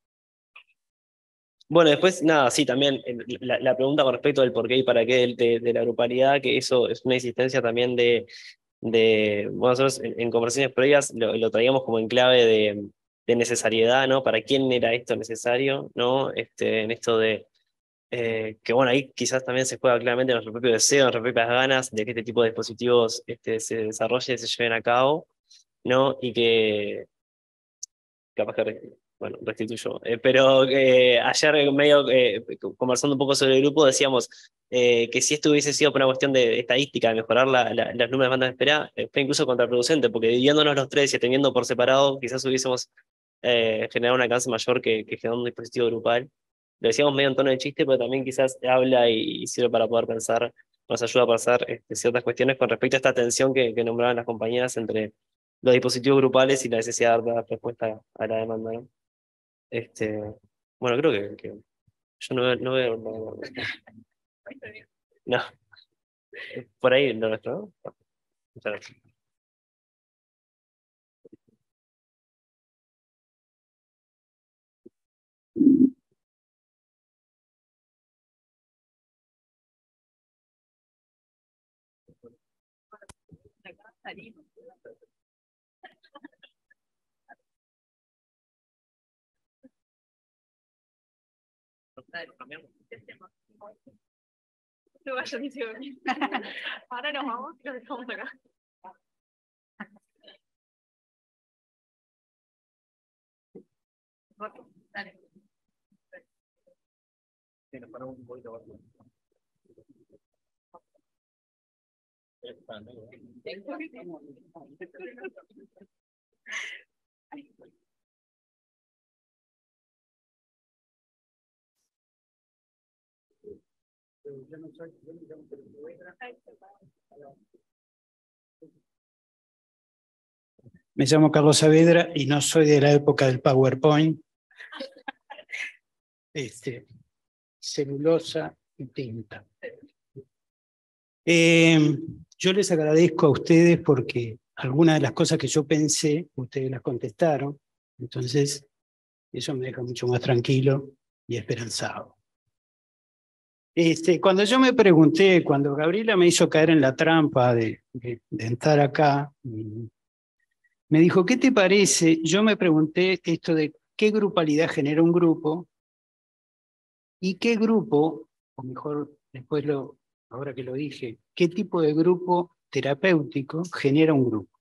bueno, después, nada, sí, también eh, la, la pregunta con respecto del por qué y para qué de, de, de la grupalidad, que eso es una insistencia también de, de bueno, nosotros en, en conversaciones previas lo, lo traíamos como en clave de, de necesariedad, ¿no? ¿Para quién era esto necesario, ¿no? Este, en esto de, eh, que bueno, ahí quizás también se juega claramente nuestro propio deseo, nuestras propias ganas de que este tipo de dispositivos este, se desarrollen y se lleven a cabo, ¿no? Y que capaz que, re- bueno, restituyo. Eh, pero eh, ayer medio eh, conversando un poco sobre el grupo decíamos eh, que si esto hubiese sido por una cuestión de estadística, de mejorar la, la, las números de bandas de espera, eh, fue incluso contraproducente, porque dividiéndonos los tres y atendiendo por separado, quizás hubiésemos eh, generado un alcance mayor que, que generando un dispositivo grupal. Lo decíamos medio en tono de chiste, pero también quizás habla y, y sirve para poder pensar, nos ayuda a pensar este, ciertas cuestiones con respecto a esta tensión que, que nombraban las compañeras entre los dispositivos grupales y la necesidad de dar respuesta a la demanda, ¿no? Este, bueno, creo que, que yo no veo, no veo, no, no, por ahí lo nuestro, ¿no? Muchas gracias. Ahora nos vamos y los dejamos acá. Dale. Sí, nos paramos un poquito más. Me llamo Carlos Saavedra y no soy de la época del PowerPoint. Este, celulosa y tinta. Eh, yo les agradezco a ustedes porque algunas de las cosas que yo pensé, ustedes las contestaron. Entonces, eso me deja mucho más tranquilo y esperanzado. Este, cuando yo me pregunté, cuando Gabriela me hizo caer en la trampa de, de, de entrar acá, me dijo, ¿qué te parece? Yo me pregunté esto de qué grupalidad genera un grupo y qué grupo, o mejor después lo, ahora que lo dije, qué tipo de grupo terapéutico genera un grupo.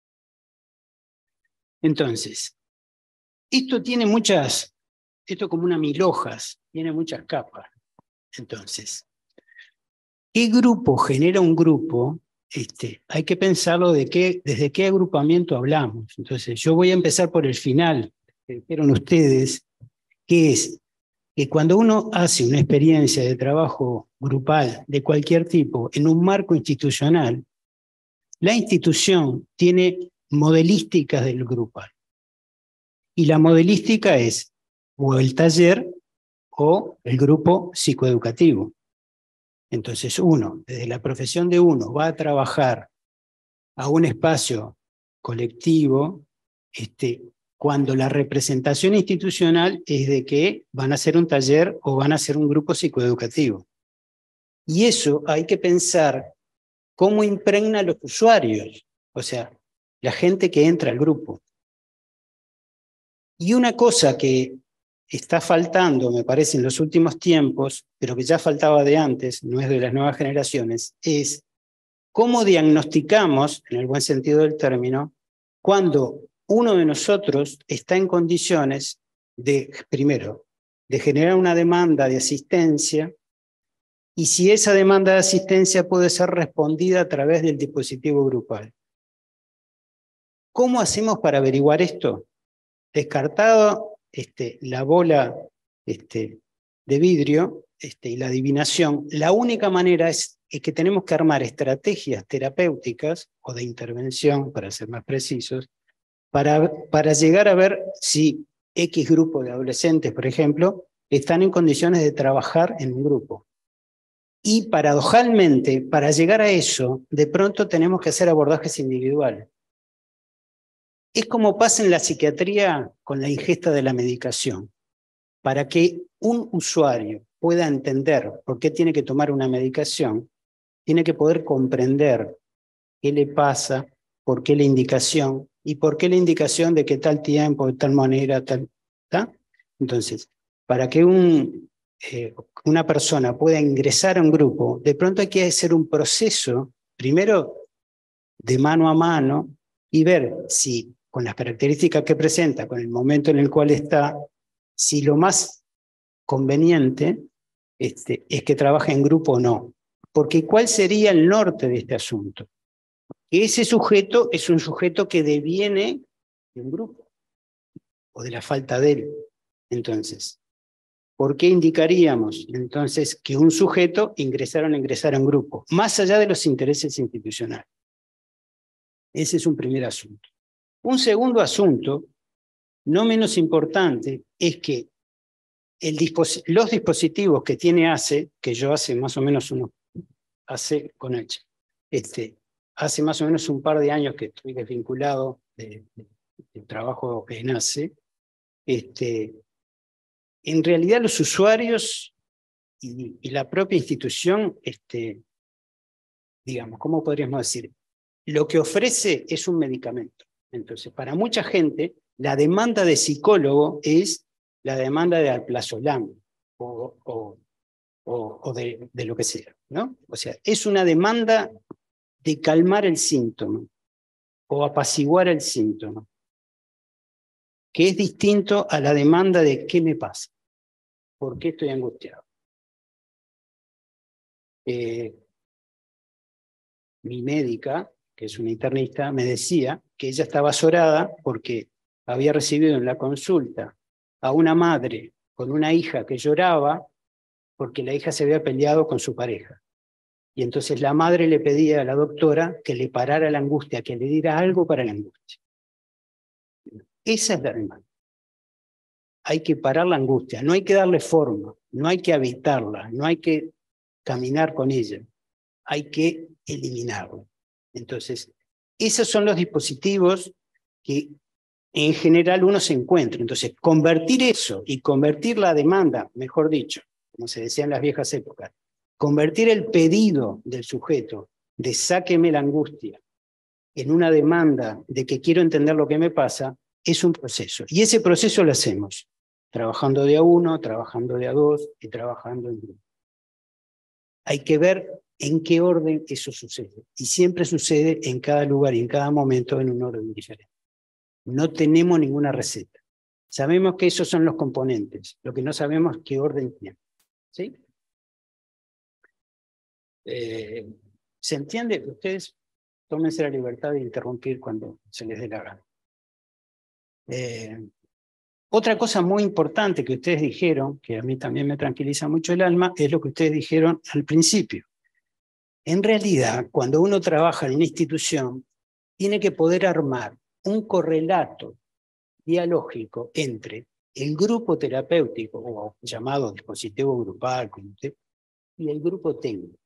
Entonces, esto tiene muchas, esto como una mil hojas, tiene muchas capas. Entonces, ¿qué grupo genera un grupo? Este, hay que pensarlo de qué, desde qué agrupamiento hablamos. Entonces, yo voy a empezar por el final, que dijeron ustedes, que es que cuando uno hace una experiencia de trabajo grupal de cualquier tipo en un marco institucional, la institución tiene modelísticas del grupal. Y la modelística es o el taller o el grupo psicoeducativo. Entonces uno, desde la profesión de uno, va a trabajar a un espacio colectivo este, cuando la representación institucional es de que van a hacer un taller o van a hacer un grupo psicoeducativo. Y eso hay que pensar cómo impregna a los usuarios, o sea, la gente que entra al grupo. Y una cosa que está faltando, me parece, en los últimos tiempos, pero que ya faltaba de antes, no es de las nuevas generaciones, es cómo diagnosticamos, en el buen sentido del término, cuando uno de nosotros está en condiciones de, primero, de generar una demanda de asistencia, y si esa demanda de asistencia puede ser respondida a través del dispositivo grupal. ¿Cómo hacemos para averiguar esto? Descartado este, la bola este, de vidrio este, y la adivinación, la única manera es, es que tenemos que armar estrategias terapéuticas o de intervención, para ser más precisos, para, para llegar a ver si X grupo de adolescentes, por ejemplo, están en condiciones de trabajar en un grupo. Y paradojalmente, para llegar a eso, de pronto tenemos que hacer abordajes individuales. Es como pasa en la psiquiatría con la ingesta de la medicación. Para que un usuario pueda entender por qué tiene que tomar una medicación, tiene que poder comprender qué le pasa, por qué la indicación, y por qué la indicación de que tal tiempo, de tal manera, tal, ¿tá? Entonces, para que un, eh, una persona pueda ingresar a un grupo, de pronto hay que hacer un proceso, primero de mano a mano, y ver si con las características que presenta, con el momento en el cual está, si lo más conveniente este, es que trabaje en grupo o no. Porque ¿cuál sería el norte de este asunto? Que ese sujeto es un sujeto que deviene de un grupo, o de la falta de él. Entonces, ¿por qué indicaríamos entonces que un sujeto ingresara o no ingresara a un grupo? Más allá de los intereses institucionales. Ese es un primer asunto. Un segundo asunto, no menos importante, es que el dispos los dispositivos que tiene ACE, que yo hace más o menos uno, hace con H, este, hace más o menos un par de años que estoy desvinculado de, de, de trabajo en ACE, este, en realidad los usuarios y, y la propia institución, este, digamos, ¿cómo podríamos decir? Lo que ofrece es un medicamento. Entonces, para mucha gente, la demanda de psicólogo es la demanda de alprazolam o, o, o, o de, de lo que sea, ¿no? O sea, es una demanda de calmar el síntoma o apaciguar el síntoma, que es distinto a la demanda de ¿qué me pasa? ¿Por qué estoy angustiado? Eh, mi médica, que es una internista, me decía que ella estaba azorada porque había recibido en la consulta a una madre con una hija que lloraba porque la hija se había peleado con su pareja. Y entonces la madre le pedía a la doctora que le parara la angustia, que le diera algo para la angustia. Esa es la demanda. Hay que parar la angustia, no hay que darle forma, no hay que habitarla, no hay que caminar con ella, hay que eliminarla. Entonces, esos son los dispositivos que en general uno se encuentra. Entonces, convertir eso y convertir la demanda, mejor dicho, como se decía en las viejas épocas, convertir el pedido del sujeto de sáqueme la angustia en una demanda de que quiero entender lo que me pasa, es un proceso. Y ese proceso lo hacemos trabajando de a uno, trabajando de a dos y trabajando en grupo. Hay que ver en qué orden eso sucede. Y siempre sucede en cada lugar y en cada momento en un orden diferente. No tenemos ninguna receta. Sabemos que esos son los componentes, lo que no sabemos es qué orden tienen. ¿Sí? Eh, ¿Se entiende? Ustedes tómense la libertad de interrumpir cuando se les dé la gana. Eh, otra cosa muy importante que ustedes dijeron, que a mí también me tranquiliza mucho el alma, es lo que ustedes dijeron al principio. En realidad, cuando uno trabaja en una institución, tiene que poder armar un correlato dialógico entre el grupo terapéutico, o llamado dispositivo grupal, y el grupo técnico.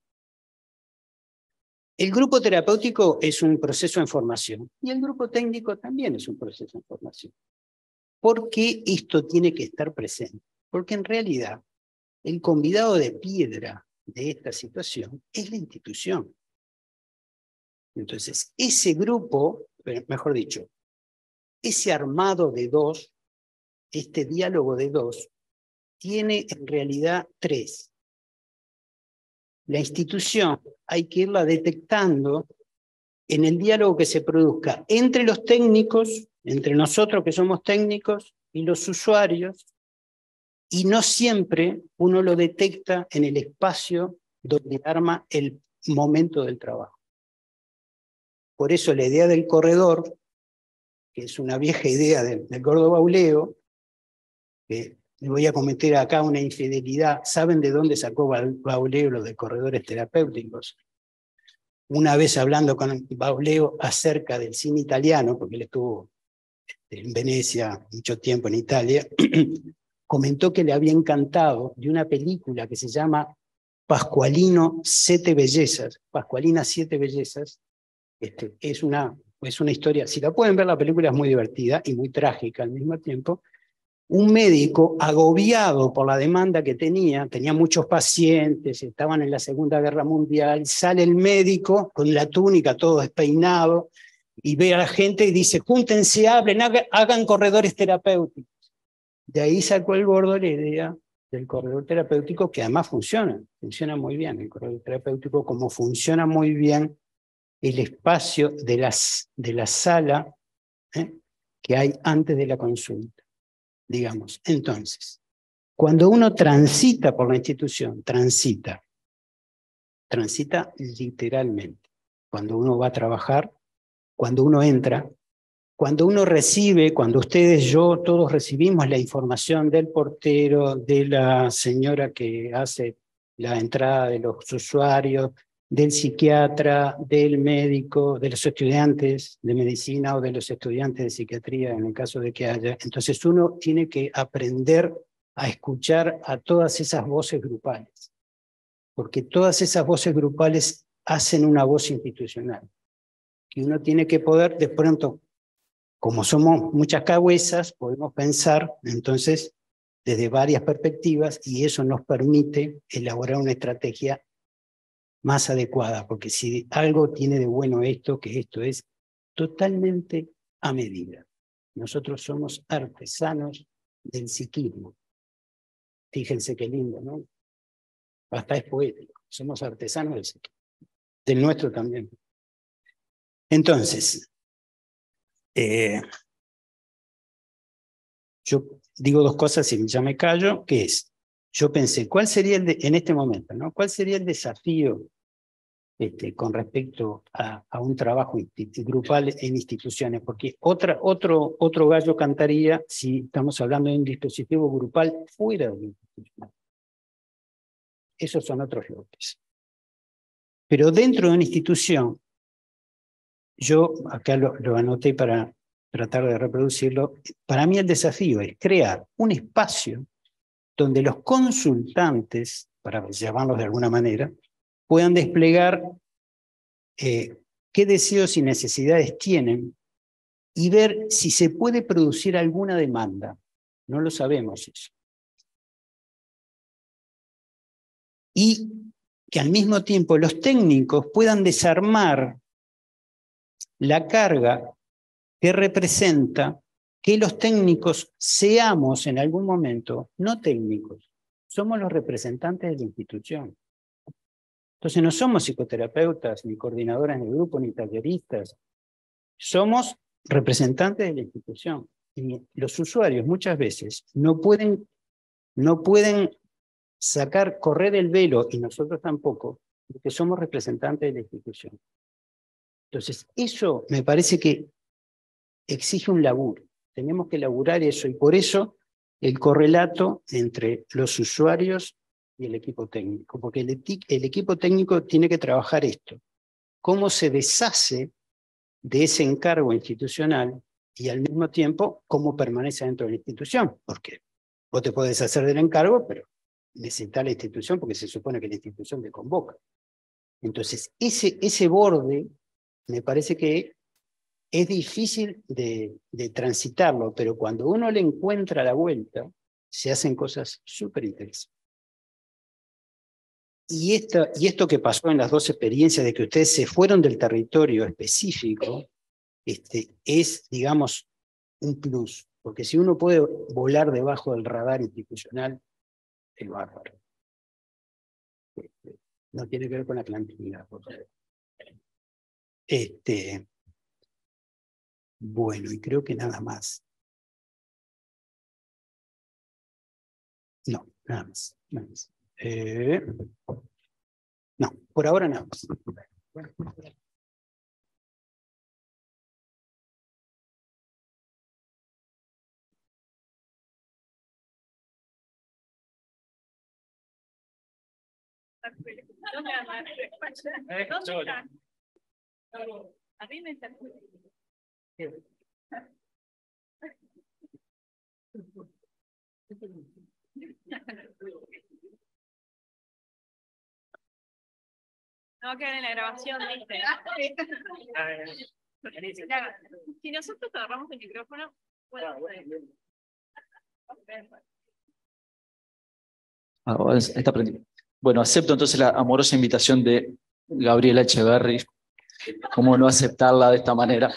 El grupo terapéutico es un proceso en formación, y el grupo técnico también es un proceso en formación. ¿Por qué esto tiene que estar presente? Porque en realidad el convidado de piedra de esta situación es la institución. Entonces, ese grupo, mejor dicho, ese armado de dos, este diálogo de dos, tiene en realidad tres. La institución hay que irla detectando en el diálogo que se produzca entre los técnicos, entre nosotros que somos técnicos y los usuarios, y no siempre uno lo detecta en el espacio donde arma el momento del trabajo. Por eso la idea del corredor, que es una vieja idea del, del gordo Bauleo, que le voy a cometer acá una infidelidad. ¿Saben de dónde sacó Bauleo lo de corredores terapéuticos? Una vez hablando con Bauleo acerca del cine italiano, porque él estuvo en Venecia mucho tiempo en Italia, comentó que le había encantado de una película que se llama Pascualino Siete Bellezas. Pascualina Siete Bellezas. Este, es, una, es una historia, si la pueden ver, la película es muy divertida y muy trágica al mismo tiempo. Un médico agobiado por la demanda que tenía, tenía muchos pacientes, estaban en la Segunda Guerra Mundial, sale el médico con la túnica todo despeinado y ve a la gente y dice, júntense, hablen, hagan, hagan corredores terapéuticos. De ahí sacó el gordo la idea del corredor terapéutico, que además funciona, funciona muy bien el corredor terapéutico, como funciona muy bien el espacio de, las, de la sala ¿eh? que hay antes de la consulta, digamos. Entonces, cuando uno transita por la institución, transita, transita literalmente. Cuando uno va a trabajar, cuando uno entra, cuando uno recibe, cuando ustedes, yo, todos recibimos la información del portero, de la señora que hace la entrada de los usuarios, del psiquiatra, del médico, de los estudiantes de medicina o de los estudiantes de psiquiatría, en el caso de que haya. Entonces uno tiene que aprender a escuchar a todas esas voces grupales, porque todas esas voces grupales hacen una voz institucional, que uno tiene que poder, de pronto, como somos muchas cabezas, podemos pensar entonces desde varias perspectivas y eso nos permite elaborar una estrategia más adecuada, porque si algo tiene de bueno esto, que esto es totalmente a medida. Nosotros somos artesanos del psiquismo. Fíjense qué lindo, ¿no? Hasta es poético. Somos artesanos del psiquismo. Del nuestro también. Entonces, eh, yo digo dos cosas y ya me callo, que es, yo pensé, ¿cuál sería el de, en este momento, ¿no? ¿Cuál sería el desafío este, con respecto a, a un trabajo grupal en instituciones? Porque otra, otro, otro gallo cantaría si estamos hablando de un dispositivo grupal fuera de la institución. Esos son otros lotes. Pero dentro de una institución, yo acá lo, lo anoté para tratar de reproducirlo, para mí el desafío es crear un espacio donde los consultantes, para llamarlos de alguna manera, puedan desplegar eh, qué deseos y necesidades tienen y ver si se puede producir alguna demanda. No lo sabemos eso. Y que al mismo tiempo los técnicos puedan desarmar la carga que representa que los técnicos seamos en algún momento no técnicos, somos los representantes de la institución. Entonces no somos psicoterapeutas, ni coordinadoras de grupo, ni talleristas, somos representantes de la institución. Y los usuarios muchas veces no pueden, no pueden sacar, correr el velo, y nosotros tampoco, porque somos representantes de la institución. Entonces eso me parece que exige un laburo. Tenemos que laburar eso, y por eso el correlato entre los usuarios y el equipo técnico, porque el, el equipo técnico tiene que trabajar esto. Cómo se deshace de ese encargo institucional y al mismo tiempo cómo permanece dentro de la institución, porque vos te podés hacer del encargo, pero necesitas la institución porque se supone que la institución te convoca. Entonces, ese, ese borde me parece que es difícil de, de transitarlo, pero cuando uno le encuentra la vuelta, se hacen cosas súper interesantes. Y, esta, y esto que pasó en las dos experiencias de que ustedes se fueron del territorio específico, este, es, digamos, un plus. Porque si uno puede volar debajo del radar institucional, es bárbaro. Este, no tiene que ver con la clandestinidad. Este, bueno, y creo que nada más. No, nada más. Nada más. Eh, no, por ahora nada más. No va a quedar en la grabación, ¿viste? Si nosotros agarramos el micrófono, bueno, Ahora está prendido. Bueno, acepto entonces la amorosa invitación de Gabriela Echeverry. ¿Cómo no aceptarla de esta manera?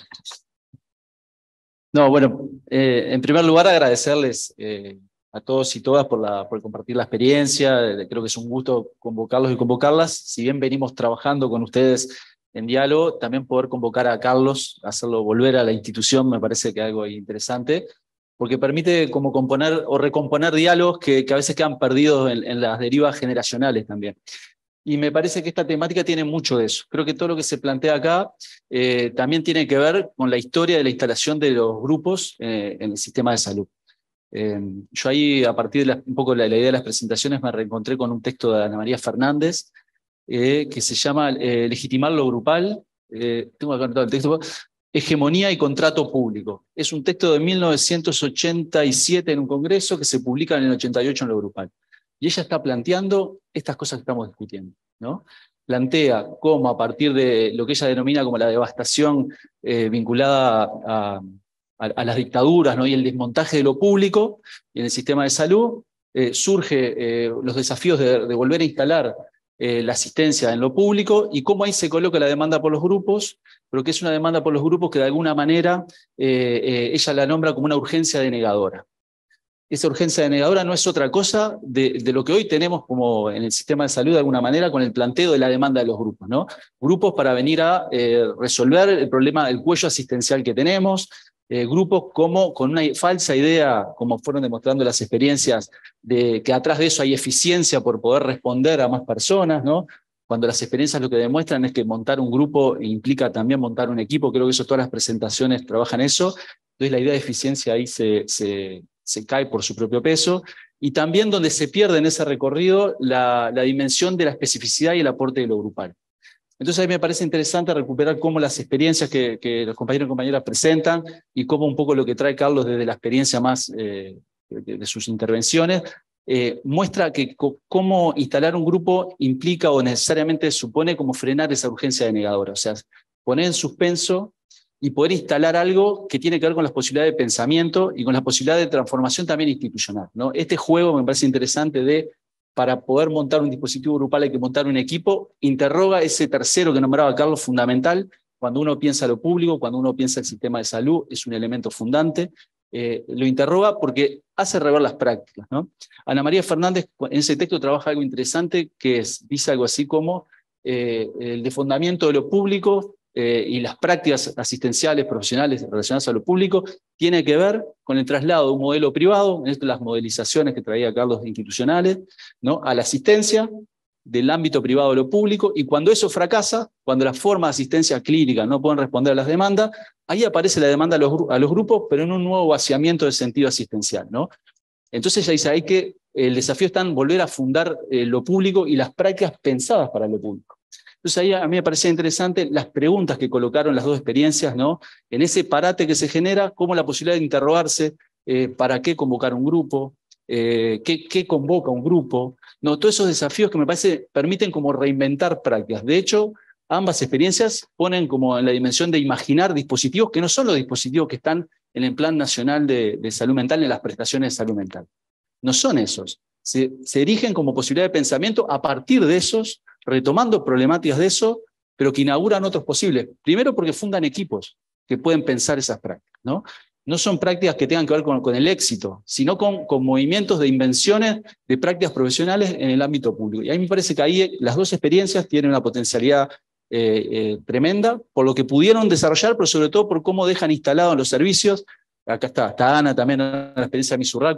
No, bueno, eh, en primer lugar agradecerles eh, a todos y todas por, la, por compartir la experiencia. Eh, creo que es un gusto convocarlos y convocarlas. Si bien venimos trabajando con ustedes en diálogo, también poder convocar a Carlos, hacerlo volver a la institución, me parece que es algo interesante, porque permite como componer o recomponer diálogos que, que a veces quedan perdidos en, en las derivas generacionales también. Y me parece que esta temática tiene mucho de eso. Creo que todo lo que se plantea acá eh, también tiene que ver con la historia de la instalación de los grupos eh, en el sistema de salud. Eh, yo ahí, a partir de la, un poco la, la idea de las presentaciones, me reencontré con un texto de Ana María Fernández eh, que se llama eh, Legitimar lo grupal. Eh, tengo acá anotado el texto. Hegemonía y contrato público. Es un texto de mil novecientos ochenta y siete en un congreso que se publica en el ochenta y ocho en lo grupal. Y ella está planteando estas cosas que estamos discutiendo, ¿no? Plantea cómo a partir de lo que ella denomina como la devastación eh, vinculada a, a, a las dictaduras, ¿no? Y el desmontaje de lo público y en el sistema de salud, eh, surge eh, los desafíos de, de volver a instalar eh, la asistencia en lo público y cómo ahí se coloca la demanda por los grupos, pero que es una demanda por los grupos que de alguna manera eh, eh, ella la nombra como una urgencia denegadora. Esa urgencia denegadora no es otra cosa de, de lo que hoy tenemos como en el sistema de salud de alguna manera con el planteo de la demanda de los grupos, ¿no? Grupos para venir a eh, resolver el problema del cuello asistencial que tenemos, eh, grupos como con una falsa idea, como fueron demostrando las experiencias, de que atrás de eso hay eficiencia por poder responder a más personas, ¿no? Cuando las experiencias lo que demuestran es que montar un grupo implica también montar un equipo, creo que eso todas las presentaciones trabajan eso, entonces la idea de eficiencia ahí se... se se cae por su propio peso, y también donde se pierde en ese recorrido la, la dimensión de la especificidad y el aporte de lo grupal. Entonces a mí me parece interesante recuperar cómo las experiencias que, que los compañeros y compañeras presentan y cómo un poco lo que trae Carlos desde la experiencia más eh, de, de sus intervenciones, eh, muestra que cómo instalar un grupo implica o necesariamente supone como frenar esa urgencia denegadora, o sea, poner en suspenso y poder instalar algo que tiene que ver con las posibilidades de pensamiento y con las posibilidades de transformación también institucional, ¿no? Este juego me parece interesante de, para poder montar un dispositivo grupal hay que montar un equipo, interroga ese tercero que nombraba Carlos, fundamental, cuando uno piensa lo público, cuando uno piensa el sistema de salud, es un elemento fundante, eh, lo interroga porque hace rever las prácticas, ¿no? Ana María Fernández en ese texto trabaja algo interesante que es, dice algo así como eh, el desfondamiento de lo público Eh, y las prácticas asistenciales profesionales relacionadas a lo público, tiene que ver con el traslado de un modelo privado, en esto las modelizaciones que traía Carlos institucionales, ¿no? A la asistencia del ámbito privado a lo público, y cuando eso fracasa, cuando las formas de asistencia clínica no pueden responder a las demandas, ahí aparece la demanda a los, a los grupos, pero en un nuevo vaciamiento del sentido asistencial, ¿no? Entonces ella dice, hay que, el desafío está en volver a fundar eh, lo público y las prácticas pensadas para lo público. Entonces ahí a mí me parecía interesante las preguntas que colocaron las dos experiencias, ¿no? En ese parate que se genera, como la posibilidad de interrogarse, eh, ¿para qué convocar un grupo? Eh, ¿qué, ¿Qué convoca un grupo? No, todos esos desafíos que me parece permiten como reinventar prácticas. De hecho, ambas experiencias ponen como en la dimensión de imaginar dispositivos que no son los dispositivos que están en el Plan Nacional de, de Salud Mental, en las prestaciones de salud mental. No son esos. Se, se erigen como posibilidad de pensamiento a partir de esos, retomando problemáticas de eso, pero que inauguran otros posibles. Primero porque fundan equipos que pueden pensar esas prácticas, ¿no? No son prácticas que tengan que ver con, con el éxito, sino con, con movimientos de invenciones de prácticas profesionales en el ámbito público. Y a mí me parece que ahí las dos experiencias tienen una potencialidad eh, eh, tremenda por lo que pudieron desarrollar, pero sobre todo por cómo dejan instalados en los servicios. Acá está, está Ana también, la experiencia de Misurraco,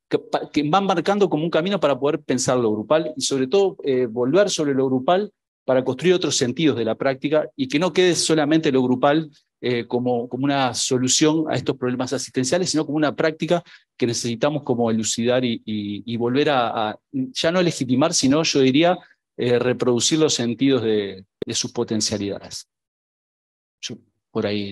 que, que van marcando como un camino para poder pensar lo grupal y sobre todo eh, volver sobre lo grupal para construir otros sentidos de la práctica y que no quede solamente lo grupal eh, como, como una solución a estos problemas asistenciales, sino como una práctica que necesitamos como elucidar y, y, y volver a, a, ya no legitimar, sino yo diría, eh, reproducir los sentidos de, de sus potencialidades. Yo, por ahí.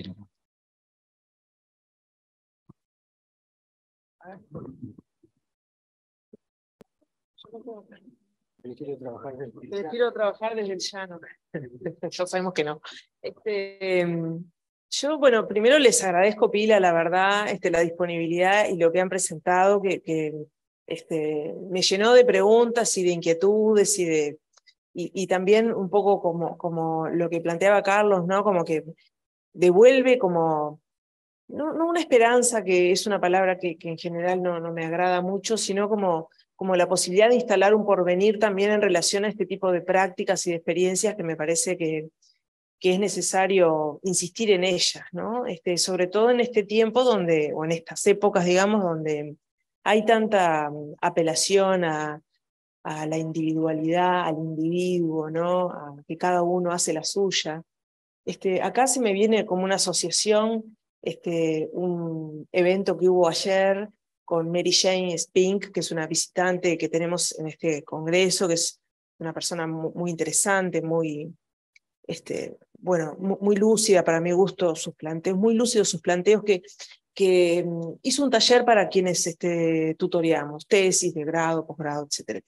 Quiero trabajar desde, quiero trabajar desde el llano. Ya sabemos que no. Este, yo, bueno, primero les agradezco, Pila, la verdad, este, la disponibilidad y lo que han presentado, que, que este, me llenó de preguntas y de inquietudes y de y, y también un poco como, como lo que planteaba Carlos, ¿no? Como que devuelve como, no, no una esperanza, que es una palabra que, que en general no, no me agrada mucho, sino como como la posibilidad de instalar un porvenir también en relación a este tipo de prácticas y de experiencias que me parece que, que es necesario insistir en ellas, ¿no? Este, sobre todo en este tiempo donde, o en estas épocas, digamos, donde hay tanta apelación a, a la individualidad, al individuo, ¿no? A que cada uno hace la suya. Este, acá se me viene como una asociación, este, un evento que hubo ayer, con Mary Jane Spink, que es una visitante que tenemos en este congreso, que es una persona muy, muy interesante, muy, este, bueno, muy, muy lúcida para mi gusto, sus planteos, muy lúcidos sus planteos, que, que um, hizo un taller para quienes este, tutoriamos, tesis de grado, posgrado, etcétera.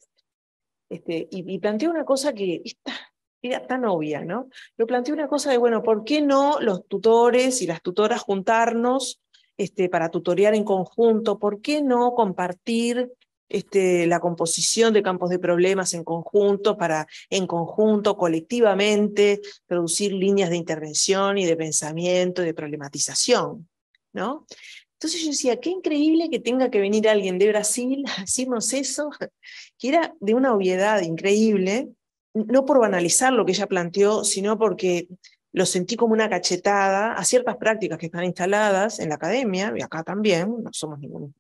Este, y, y planteó una cosa que está, era tan obvia, ¿no? Pero planteó una cosa de, bueno, ¿por qué no los tutores y las tutoras juntarnos Este, para tutorear en conjunto? ¿Por qué no compartir este, la composición de campos de problemas en conjunto, para en conjunto, colectivamente, producir líneas de intervención y de pensamiento y de problematización, ¿no? Entonces yo decía, qué increíble que tenga que venir alguien de Brasil a decirnos eso, que era de una obviedad increíble, no por banalizar lo que ella planteó, sino porque lo sentí como una cachetada a ciertas prácticas que están instaladas en la academia, y acá también, no somos ningún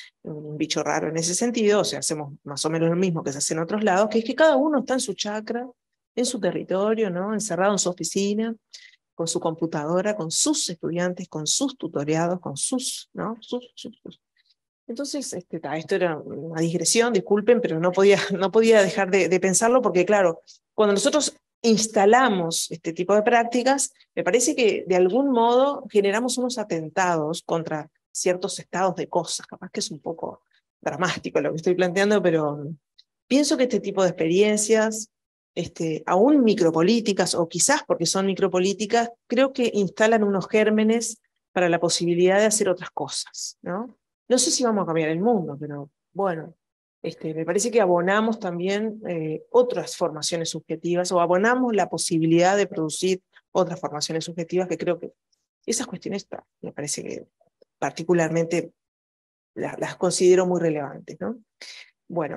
un bicho raro en ese sentido, o sea, hacemos más o menos lo mismo que se hace en otros lados, que es que cada uno está en su chacra, en su territorio, ¿no? Encerrado en su oficina, con su computadora, con sus estudiantes, con sus tutoriados, con sus, ¿no? Sus, sus, sus. Entonces, este, esto era una digresión, disculpen, pero no podía, no podía dejar de, de pensarlo, porque claro, cuando nosotros instalamos este tipo de prácticas, me parece que de algún modo generamos unos atentados contra ciertos estados de cosas. Capaz que es un poco dramático lo que estoy planteando, pero pienso que este tipo de experiencias, este, aún micropolíticas, o quizás porque son micropolíticas, creo que instalan unos gérmenes para la posibilidad de hacer otras cosas, ¿no? No sé si vamos a cambiar el mundo, pero bueno, este, me parece que abonamos también eh, otras formaciones subjetivas, o abonamos la posibilidad de producir otras formaciones subjetivas, que creo que esas cuestiones me parece que particularmente las, las considero muy relevantes, ¿no? Bueno,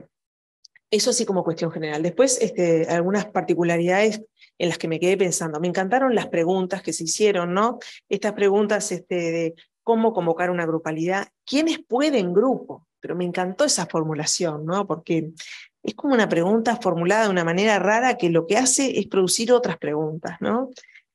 eso así como cuestión general. Después, este, algunas particularidades en las que me quedé pensando. Me encantaron las preguntas que se hicieron, ¿no? Estas preguntas este, de cómo convocar una grupalidad, quiénes pueden grupo, pero me encantó esa formulación, ¿no? Porque es como una pregunta formulada de una manera rara que lo que hace es producir otras preguntas, ¿no?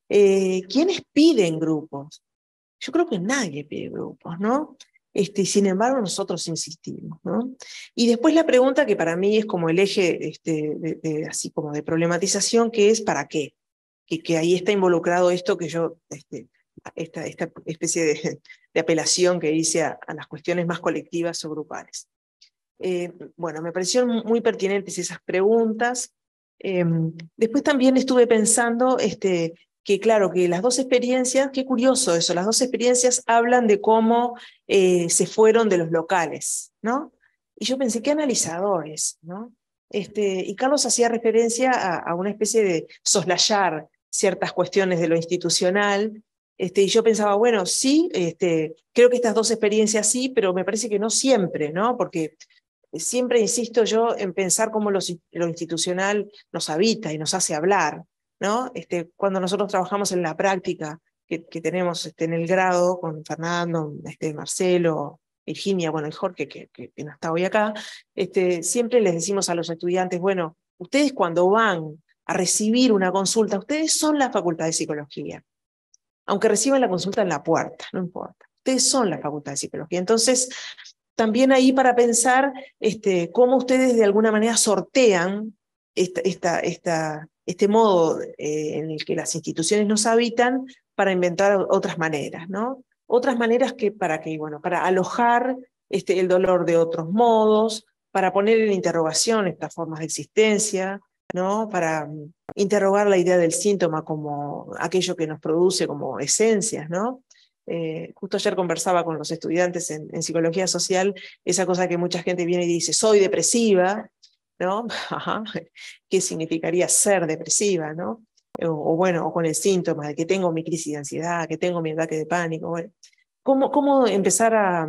Eh, ¿Quiénes piden grupos? Yo creo que nadie pide grupos, ¿no? Este, sin embargo, nosotros insistimos, ¿no? Y después la pregunta que para mí es como el eje este, de, de, así como de problematización, que es ¿para qué? Que, que ahí está involucrado esto que yo, este, esta, esta especie de, de apelación que hice a, a las cuestiones más colectivas o grupales. Eh, bueno, me parecieron muy pertinentes esas preguntas. Eh, después también estuve pensando este, que claro, que las dos experiencias, qué curioso eso, las dos experiencias hablan de cómo eh, se fueron de los locales, ¿no? Y yo pensé, qué analizadores, ¿no? Este, y Carlos hacía referencia a, a una especie de soslayar ciertas cuestiones de lo institucional, este, y yo pensaba, bueno, sí, este, creo que estas dos experiencias sí, pero me parece que no siempre, ¿no? Porque siempre insisto yo en pensar cómo lo, lo institucional nos habita y nos hace hablar, ¿no? Este, cuando nosotros trabajamos en la práctica que, que tenemos este, en el grado con Fernando, este, Marcelo, Virginia, bueno, y Jorge, que, que, que no está hoy acá, este, siempre les decimos a los estudiantes, bueno, ustedes cuando van a recibir una consulta, ustedes son la Facultad de Psicología, aunque reciban la consulta en la puerta, no importa, ustedes son la Facultad de Psicología. Entonces, también ahí para pensar este, cómo ustedes de alguna manera sortean esta, esta, esta, este modo eh, en el que las instituciones nos habitan para inventar otras maneras, ¿no? Otras maneras que para que, bueno, para alojar este, el dolor de otros modos, para poner en interrogación estas formas de existencia, ¿no? Para um, interrogar la idea del síntoma como aquello que nos produce como esencias, ¿no? Eh, justo ayer conversaba con los estudiantes en, en psicología social, esa cosa que mucha gente viene y dice, soy depresiva, ¿no? Ajá. ¿Qué significaría ser depresiva, ¿no? O, o bueno, o con el síntoma de que tengo mi crisis de ansiedad, que tengo mi ataque de pánico. Bueno, ¿cómo, cómo empezar a,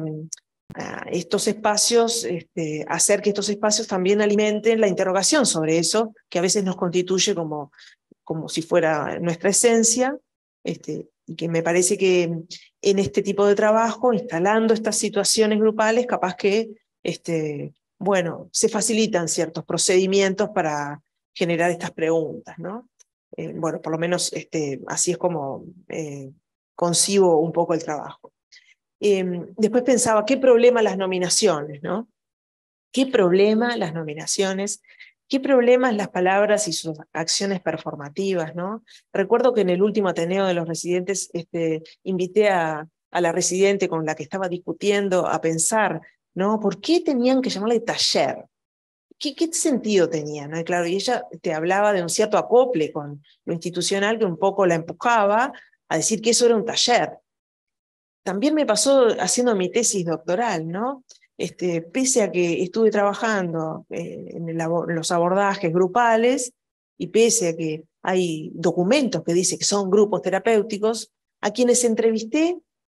a estos espacios, este, hacer que estos espacios también alimenten la interrogación sobre eso, que a veces nos constituye como, como si fuera nuestra esencia, este, y que me parece que en este tipo de trabajo, instalando estas situaciones grupales, capaz que este, bueno, se facilitan ciertos procedimientos para generar estas preguntas, ¿no? Eh, bueno, por lo menos este, así es como eh, concibo un poco el trabajo. Eh, después pensaba, ¿qué problema las nominaciones, ¿no? ¿Qué problema las nominaciones? ¿Qué problemas las palabras y sus acciones performativas, ¿no? Recuerdo que en el último Ateneo de los Residentes este, invité a, a la residente con la que estaba discutiendo a pensar, ¿no? ¿Por qué tenían que llamarle taller? ¿Qué, qué sentido tenía, ¿no? Y claro, y ella te hablaba de un cierto acople con lo institucional que un poco la empujaba a decir que eso era un taller. También me pasó haciendo mi tesis doctoral, ¿no? Este, pese a que estuve trabajando eh, en, el, en los abordajes grupales, y pese a que hay documentos que dicen que son grupos terapéuticos, a quienes entrevisté,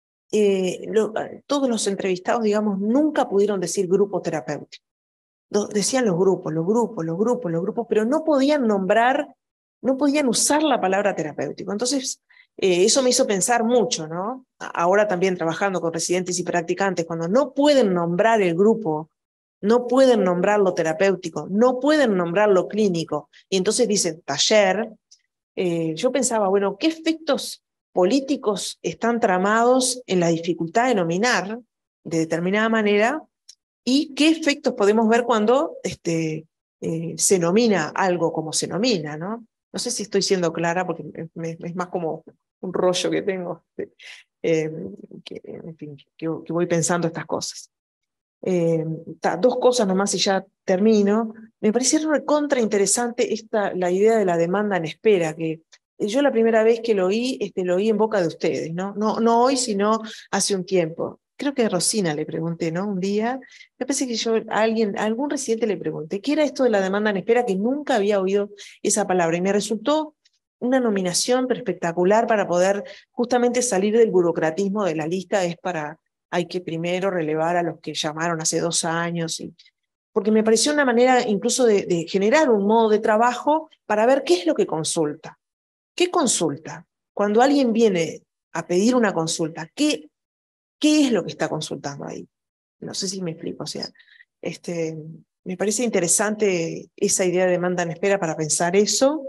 eh, lo, todos los entrevistados, digamos, nunca pudieron decir grupo terapéutico. Decían los grupos, los grupos, los grupos, los grupos, pero no podían nombrar, no podían usar la palabra terapéutico. Entonces, eh, eso me hizo pensar mucho, ¿no? Ahora también trabajando con residentes y practicantes, cuando no pueden nombrar el grupo, no pueden nombrar lo terapéutico, no pueden nombrar lo clínico, y entonces dicen taller, eh, yo pensaba, bueno, ¿qué efectos políticos están tramados en la dificultad de nominar de determinada manera? ¿Y qué efectos podemos ver cuando este, eh, se nomina algo como se nomina, ¿no? No sé si estoy siendo clara, porque me, me, es más como un rollo que tengo, eh, que, en fin, que, que voy pensando estas cosas. Eh, ta, dos cosas nomás y ya termino. Me pareció recontra interesante esta, la idea de la demanda en espera, que yo la primera vez que lo oí, este, lo oí en boca de ustedes, ¿no? No, no hoy, sino hace un tiempo. Creo que a Rosina le pregunté, ¿no? Un día, me parece que yo a alguien, a algún residente le pregunté, ¿qué era esto de la demanda en espera? Que nunca había oído esa palabra, y me resultó una nominación espectacular para poder justamente salir del burocratismo de la lista, es para, hay que primero relevar a los que llamaron hace dos años, y, porque me pareció una manera incluso de, de generar un modo de trabajo para ver qué es lo que consulta. ¿Qué consulta? Cuando alguien viene a pedir una consulta, ¿qué ¿Qué es lo que está consultando ahí? No sé si me explico. O sea, este, me parece interesante esa idea de demanda en espera para pensar eso.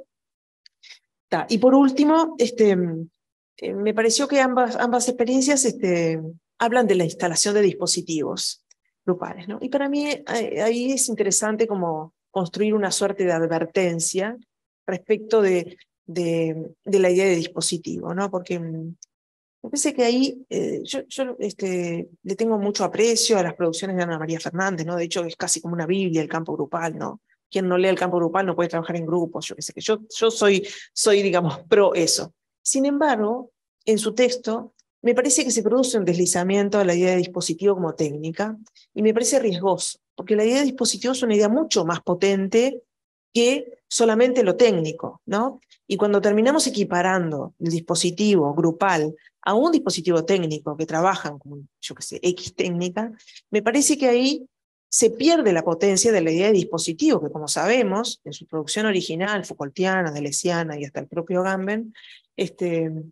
Ta. Y por último, este, eh, me pareció que ambas, ambas experiencias este, hablan de la instalación de dispositivos grupales, ¿no? Y para mí eh, ahí es interesante como construir una suerte de advertencia respecto de, de, de la idea de dispositivo, ¿no? Porque me parece que ahí eh, yo, yo este, le tengo mucho aprecio a las producciones de Ana María Fernández, ¿no? De hecho, es casi como una Biblia el campo grupal, ¿no? Quien no lee el campo grupal no puede trabajar en grupos, yo qué sé, que yo, yo soy, soy, digamos, pro eso. Sin embargo, en su texto, me parece que se produce un deslizamiento a la idea de dispositivo como técnica, y me parece riesgoso, porque la idea de dispositivo es una idea mucho más potente que solamente lo técnico, ¿no? Y cuando terminamos equiparando el dispositivo grupal a un dispositivo técnico que trabajan con, yo qué sé, X técnica, me parece que ahí se pierde la potencia de la idea de dispositivo, que como sabemos, en su producción original, Foucaultiana, deleuziana y hasta el propio Agamben, este,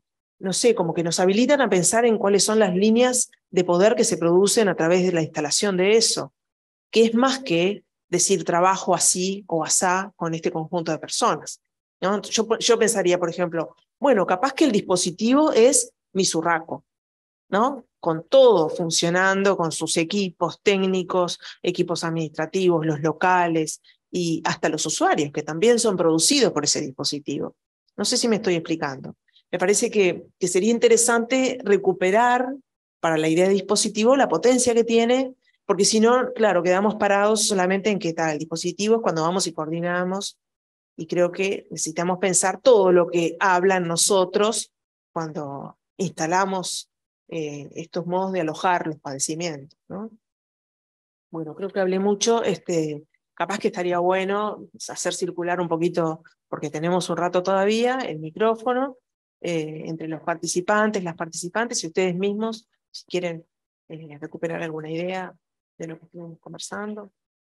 no sé, como que nos habilitan a pensar en cuáles son las líneas de poder que se producen a través de la instalación de eso, que es más que decir trabajo así o asá con este conjunto de personas, ¿no? Yo, yo pensaría, por ejemplo, bueno, capaz que el dispositivo es mi Surraco, ¿no? Con todo funcionando, con sus equipos técnicos, equipos administrativos, los locales y hasta los usuarios, que también son producidos por ese dispositivo. No sé si me estoy explicando. Me parece que, que sería interesante recuperar para la idea de dispositivo la potencia que tiene, porque si no, claro, quedamos parados solamente en qué tal el dispositivo es cuando vamos y coordinamos, y creo que necesitamos pensar todo lo que hablan nosotros cuando instalamos eh, estos modos de alojar los padecimientos, ¿no? Bueno, creo que hablé mucho, este, capaz que estaría bueno hacer circular un poquito, porque tenemos un rato todavía, el micrófono, eh, entre los participantes, las participantes y ustedes mismos, si quieren eh, recuperar alguna idea de lo que estuvimos conversando.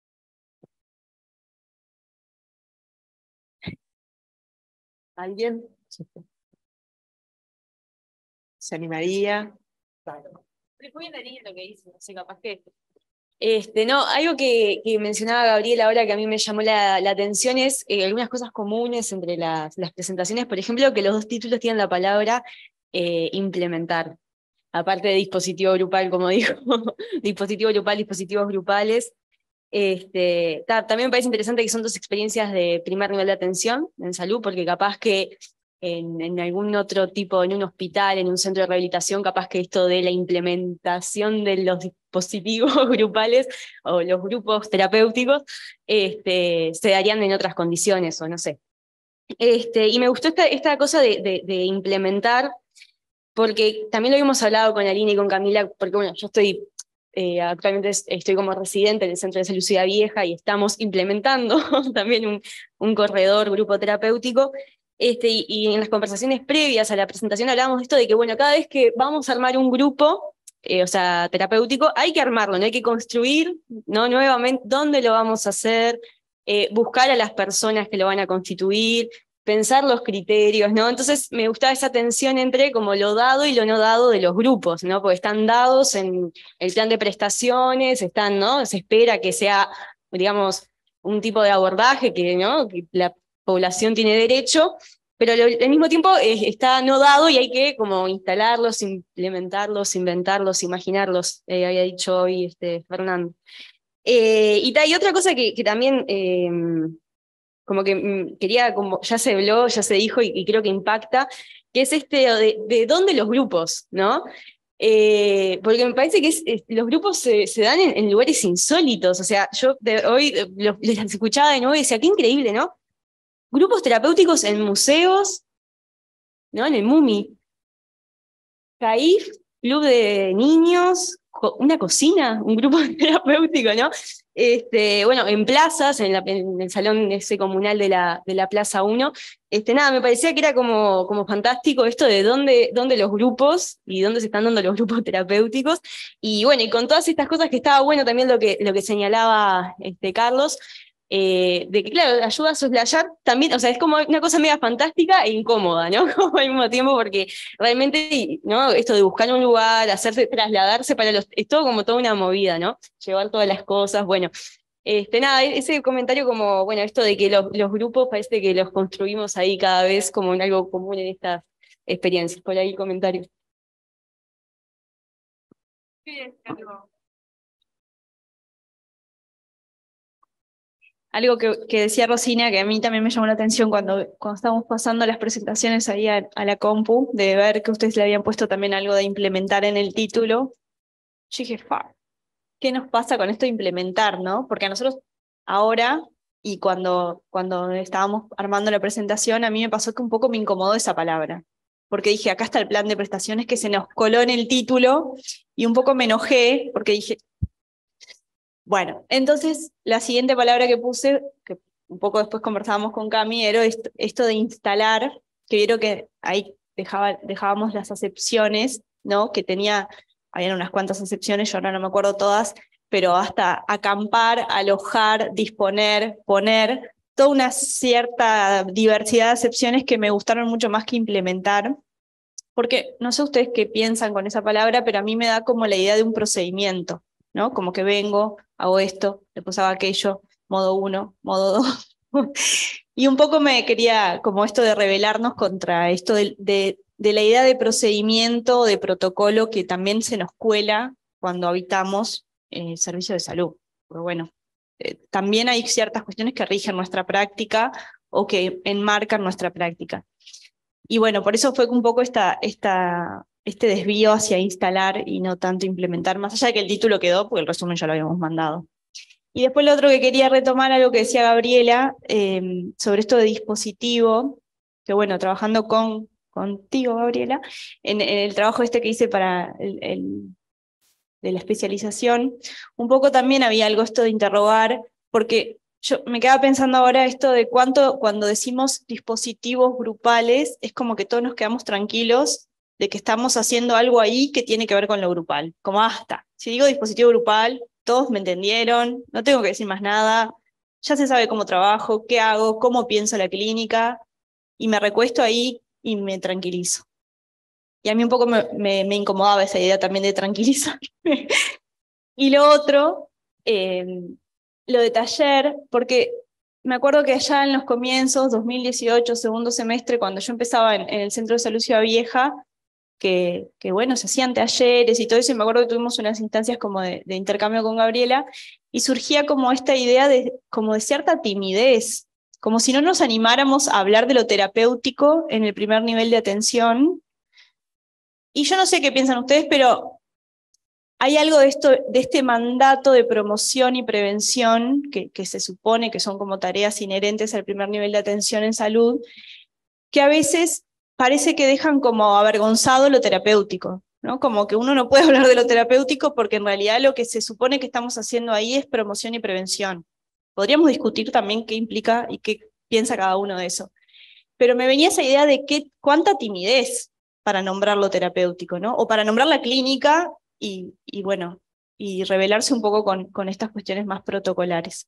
¿Alguien? ¿Se animaría? Muy lo que dice, no sé, capaz que. Este, no, algo que, que mencionaba Gabriel ahora que a mí me llamó la, la atención es eh, algunas cosas comunes entre las, las presentaciones, por ejemplo, que los dos títulos tienen la palabra eh, implementar, aparte de dispositivo grupal, como dijo, dispositivo grupal, dispositivos grupales. Este, ta, también me parece interesante que son dos experiencias de primer nivel de atención en salud, porque capaz que en, en algún otro tipo, en un hospital, en un centro de rehabilitación, capaz que esto de la implementación de los dispositivos grupales o los grupos terapéuticos este, se darían en otras condiciones, o no sé. Este, y me gustó esta, esta cosa de, de, de implementar, porque también lo habíamos hablado con Aline y con Camila, porque bueno, yo estoy... Eh, actualmente estoy como residente en el Centro de Salud Ciudad Vieja y estamos implementando también un, un corredor grupo terapéutico. Este, y, y en las conversaciones previas a la presentación hablábamos de esto de que, bueno, cada vez que vamos a armar un grupo, eh, o sea, terapéutico, hay que armarlo, no hay que construir, ¿no? Nuevamente, ¿dónde lo vamos a hacer? Eh, buscar a las personas que lo van a constituir, pensar los criterios, ¿no? Entonces me gustaba esa tensión entre como lo dado y lo no dado de los grupos, ¿no? Porque están dados en el plan de prestaciones, están, ¿no? Se espera que sea, digamos, un tipo de abordaje que, ¿no? Que la población tiene derecho, pero lo, al mismo tiempo eh, está no dado y hay que como instalarlos, implementarlos, inventarlos, imaginarlos, eh, había dicho hoy este, Fernando. Eh, y, ta, y otra cosa que, que también... Eh, como que mmm, quería, como ya se habló, ya se dijo y, y creo que impacta, que es este de, de dónde los grupos, ¿no? Eh, porque me parece que es, es, los grupos se, se dan en, en lugares insólitos, o sea, yo de, hoy eh, los, les escuchaba de nuevo y decía, qué increíble, ¿no? Grupos terapéuticos en museos, ¿no? En el MUMI, CAIF, club de niños, una cocina, un grupo terapéutico, ¿no? Este, bueno, en plazas, en, la, en el salón ese comunal de la, de la Plaza uno, este, nada, me parecía que era como, como fantástico esto de dónde, dónde los grupos y dónde se están dando los grupos terapéuticos, y bueno, y con todas estas cosas que estaba bueno también lo que, lo que señalaba este, Carlos, Eh, de que, claro, ayuda a soslayar también, o sea, es como una cosa media fantástica e incómoda, ¿no? Como al mismo tiempo, porque realmente, ¿no? Esto de buscar un lugar, hacerse, trasladarse para los, es todo como toda una movida, ¿no? Llevar todas las cosas, bueno. Este, nada, ese comentario como, bueno, esto de que los, los grupos parece que los construimos ahí cada vez como en algo común en estas experiencias. Por ahí el comentario. Algo que, que decía Rosina, que a mí también me llamó la atención cuando, cuando estábamos pasando las presentaciones ahí a, a la compu, de ver que ustedes le habían puesto también algo de implementar en el título. Yo dije, ¿qué nos pasa con esto de implementar, no? Porque a nosotros ahora, y cuando, cuando estábamos armando la presentación, a mí me pasó que un poco me incomodó esa palabra. Porque dije, acá está el plan de prestaciones que se nos coló en el título, y un poco me enojé, porque dije, bueno, entonces la siguiente palabra que puse, que un poco después conversábamos con Cami, era esto, esto de instalar, que creo que ahí dejaba, dejábamos las acepciones, ¿no? Que tenía, habían unas cuantas acepciones, yo ahora no me acuerdo todas, pero hasta acampar, alojar, disponer, poner, toda una cierta diversidad de acepciones que me gustaron mucho más que implementar. porque no sé ustedes qué piensan con esa palabra, pero a mí me da como la idea de un procedimiento, ¿no? Como que vengo, hago esto, después hago aquello, modo uno, modo dos. Y un poco me quería, como esto de rebelarnos contra esto de, de, de la idea de procedimiento, de protocolo que también se nos cuela cuando habitamos el servicio de salud. Pero bueno, eh, también hay ciertas cuestiones que rigen nuestra práctica o que enmarcan nuestra práctica. Y bueno, por eso fue un poco esta, esta, este desvío hacia instalar y no tanto implementar, más allá de que el título quedó, porque el resumen ya lo habíamos mandado. Y después lo otro que quería retomar, algo que decía Gabriela, eh, sobre esto de dispositivo, que bueno, trabajando con, contigo, Gabriela, en, en el trabajo este que hice para el, el, de la especialización, un poco también había algo esto de interrogar, porque yo me quedaba pensando ahora esto de cuánto, cuando decimos dispositivos grupales, es como que todos nos quedamos tranquilos de que estamos haciendo algo ahí que tiene que ver con lo grupal, como hasta, si digo dispositivo grupal, todos me entendieron, no tengo que decir más nada, ya se sabe cómo trabajo, qué hago, cómo pienso la clínica, y me recuesto ahí y me tranquilizo. Y a mí un poco me, me, me incomodaba esa idea también de tranquilizarme. Y lo otro, eh, lo de taller, porque me acuerdo que allá en los comienzos, dos mil dieciocho, segundo semestre, cuando yo empezaba en, en el Centro de Salud Ciudad Vieja, Que, que bueno, se hacían talleres y todo eso, y me acuerdo que tuvimos unas instancias como de, de intercambio con Gabriela, y surgía como esta idea de, como de cierta timidez, como si no nos animáramos a hablar de lo terapéutico en el primer nivel de atención. Y yo no sé qué piensan ustedes, pero hay algo de, esto, de este mandato de promoción y prevención, que, que se supone que son como tareas inherentes al primer nivel de atención en salud, que a veces parece que dejan como avergonzado lo terapéutico, ¿no? Como que uno no puede hablar de lo terapéutico porque en realidad lo que se supone que estamos haciendo ahí es promoción y prevención. Podríamos discutir también qué implica y qué piensa cada uno de eso. Pero me venía esa idea de qué, cuánta timidez para nombrar lo terapéutico, ¿no? O para nombrar la clínica y, y bueno, y revelarse un poco con, con estas cuestiones más protocolares.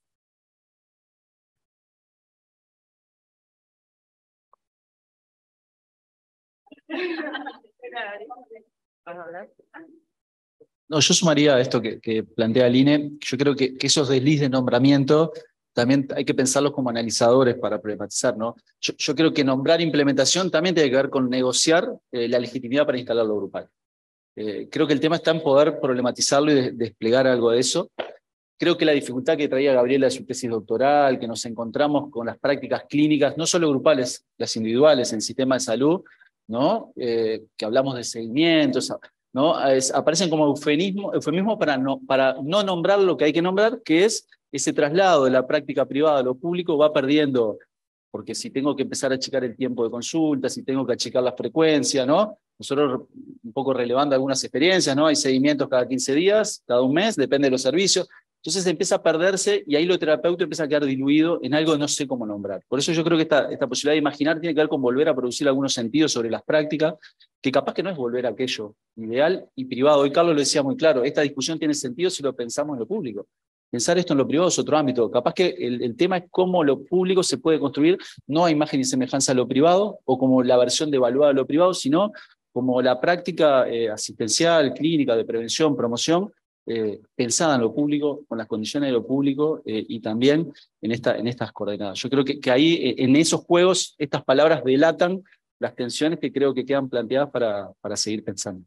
No, yo sumaría a esto que, que plantea Aline. Yo creo que, que esos desliz de nombramiento también hay que pensarlos como analizadores para problematizar, ¿no? Yo, yo creo que nombrar implementación también tiene que ver con negociar eh, la legitimidad para instalar lo grupal. Eh, creo que el tema está en poder problematizarlo y de, desplegar algo de eso. Creo que la dificultad que traía Gabriela de su tesis doctoral, que nos encontramos con las prácticas clínicas, no solo grupales, las individuales en el sistema de salud, ¿no? Eh, que hablamos de seguimientos, ¿no? Es, aparecen como eufemismo, eufemismo para, no, para no nombrar lo que hay que nombrar, que es ese traslado de la práctica privada a lo público va perdiendo, porque si tengo que empezar a achicar el tiempo de consulta, si tengo que achicar la frecuencia, ¿no? Nosotros, un poco relevando algunas experiencias, ¿no? Hay seguimientos cada quince días, cada un mes, depende de los servicios. Entonces empieza a perderse y ahí lo terapéutico empieza a quedar diluido en algo que no sé cómo nombrar. Por eso yo creo que esta, esta posibilidad de imaginar tiene que ver con volver a producir algunos sentidos sobre las prácticas, que capaz que no es volver a aquello ideal y privado. Hoy Carlos lo decía muy claro, esta discusión tiene sentido si lo pensamos en lo público. Pensar esto en lo privado es otro ámbito. Capaz que el, el tema es cómo lo público se puede construir, no a imagen y semejanza a lo privado, o como la versión devaluada de lo privado, sino como la práctica eh, asistencial, clínica, de prevención, promoción, Eh, pensada en lo público, con las condiciones de lo público eh, y también en, esta, en estas coordenadas. Yo creo que, que ahí, eh, en esos juegos, estas palabras delatan las tensiones que creo que quedan planteadas para, para seguir pensando.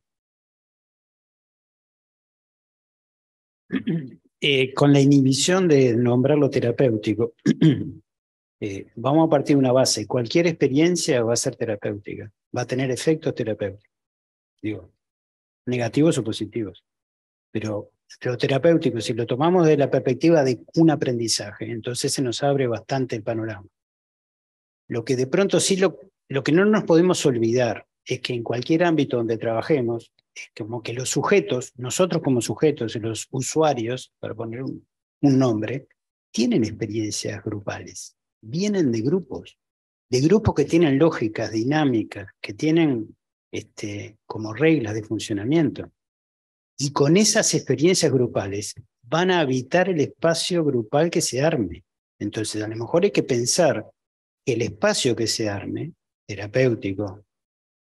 Eh, con la inhibición de nombrar lo terapéutico, eh, vamos a partir de una base. Cualquier experiencia va a ser terapéutica, va a tener efectos terapéuticos, digo, negativos o positivos. Pero lo terapéutico, si lo tomamos desde la perspectiva de un aprendizaje, entonces se nos abre bastante el panorama. Lo que de pronto sí, lo, lo que no nos podemos olvidar es que en cualquier ámbito donde trabajemos, es como que los sujetos, nosotros como sujetos y los usuarios, para poner un, un nombre, tienen experiencias grupales, vienen de grupos, de grupos que tienen lógicas, dinámicas, que tienen este, como reglas de funcionamiento. Y con esas experiencias grupales van a habitar el espacio grupal que se arme. Entonces, a lo mejor hay que pensar que el espacio que se arme, terapéutico,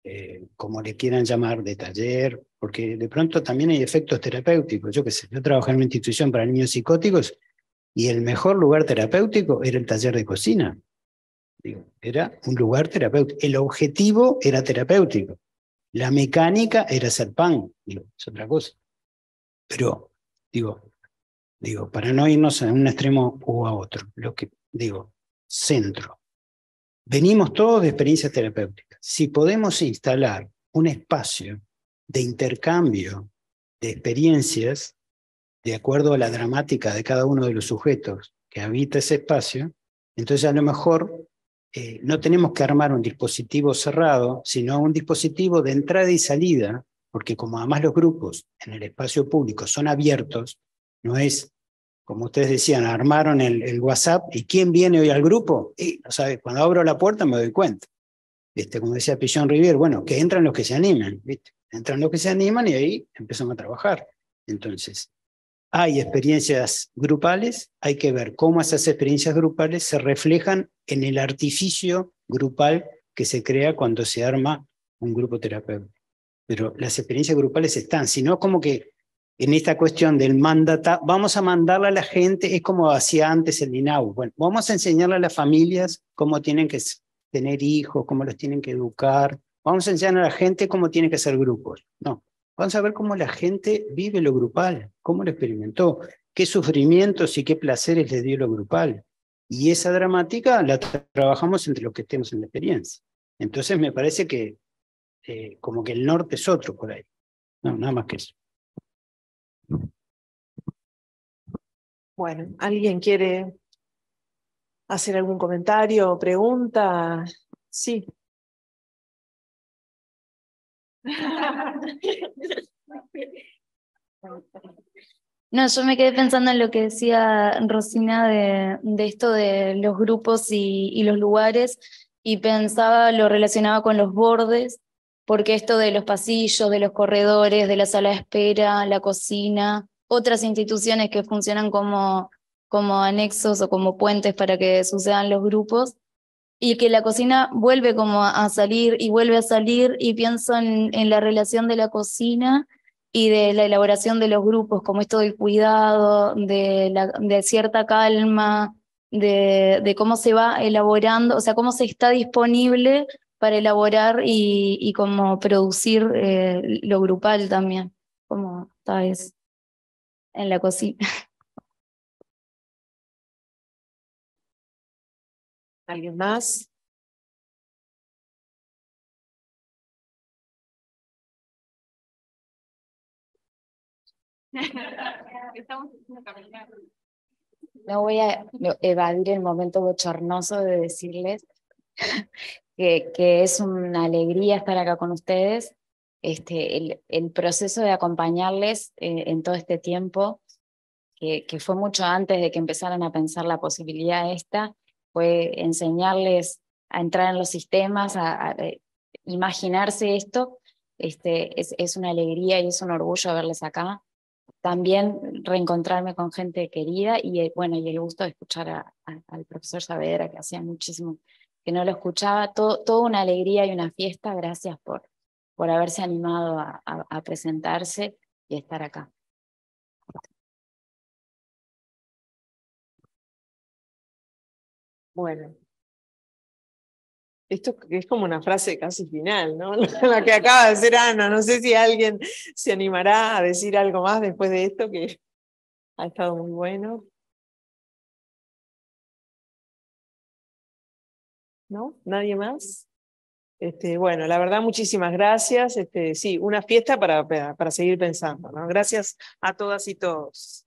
eh, como le quieran llamar, de taller, porque de pronto también hay efectos terapéuticos. Yo qué sé, yo trabajé en una institución para niños psicóticos y el mejor lugar terapéutico era el taller de cocina. Digo, era un lugar terapéutico. El objetivo era terapéutico. La mecánica era hacer pan. Digo, es otra cosa. Pero, digo, digo, para no irnos a un extremo u a otro, lo que digo, centro. Venimos todos de experiencias terapéuticas. Si podemos instalar un espacio de intercambio de experiencias, de acuerdo a la dramática de cada uno de los sujetos que habita ese espacio, entonces a lo mejor eh, no tenemos que armar un dispositivo cerrado, sino un dispositivo de entrada y salida, porque como además los grupos en el espacio público son abiertos, no es, como ustedes decían, armaron el, el WhatsApp, ¿y quién viene hoy al grupo? Y, no sabe, cuando abro la puerta me doy cuenta. ¿Viste? Como decía Pichon Rivière, bueno, que entran los que se animan, ¿viste? Entran los que se animan y ahí empezamos a trabajar. Entonces, hay experiencias grupales, hay que ver cómo esas experiencias grupales se reflejan en el artificio grupal que se crea cuando se arma un grupo terapéutico. Pero las experiencias grupales están, sino como que en esta cuestión del mandata, vamos a mandarle a la gente, es como hacía antes el INAU, bueno, vamos a enseñarle a las familias cómo tienen que tener hijos, cómo los tienen que educar, vamos a enseñar a la gente cómo tienen que hacer grupos. No, vamos a ver cómo la gente vive lo grupal, cómo lo experimentó, qué sufrimientos y qué placeres le dio lo grupal. Y esa dramática la tra trabajamos entre los que estemos en la experiencia. Entonces me parece que eh, como que el norte es otro por ahí. No, nada más que eso. Bueno, ¿alguien quiere hacer algún comentario o pregunta? Sí. No, yo me quedé pensando en lo que decía Rosina de, de esto de los grupos y, y los lugares, y pensaba, lo relacionaba con los bordes, porque esto de los pasillos, de los corredores, de la sala de espera, la cocina, otras instituciones que funcionan como, como anexos o como puentes para que sucedan los grupos, y que la cocina vuelve como a salir y vuelve a salir, y pienso en, en la relación de la cocina y de la elaboración de los grupos, como esto del cuidado, de, la, de cierta calma, de, de cómo se va elaborando, o sea, cómo se está disponible para elaborar y, y como producir eh, lo grupal también, como sabes, en la cocina. ¿Alguien más? No voy a evadir el momento bochornoso de decirles que, que es una alegría estar acá con ustedes. Este, el, el proceso de acompañarles eh, en todo este tiempo, que, que fue mucho antes de que empezaran a pensar la posibilidad esta, fue enseñarles a entrar en los sistemas, a, a, a imaginarse esto. Este, es, es una alegría y es un orgullo verles acá. También reencontrarme con gente querida y bueno, y el gusto de escuchar a, a, al profesor Saavedra, que hacía muchísimo que no lo escuchaba. Todo, toda una alegría y una fiesta. Gracias por, por haberse animado a, a, a presentarse y estar acá. Bueno. Esto es como una frase casi final, ¿no? La que acaba de decir Ana. No sé si alguien se animará a decir algo más después de esto, que ha estado muy bueno. ¿No? ¿Nadie más? Este, bueno, la verdad, muchísimas gracias. Este, sí, una fiesta para, para, para seguir pensando, ¿no? Gracias a todas y todos.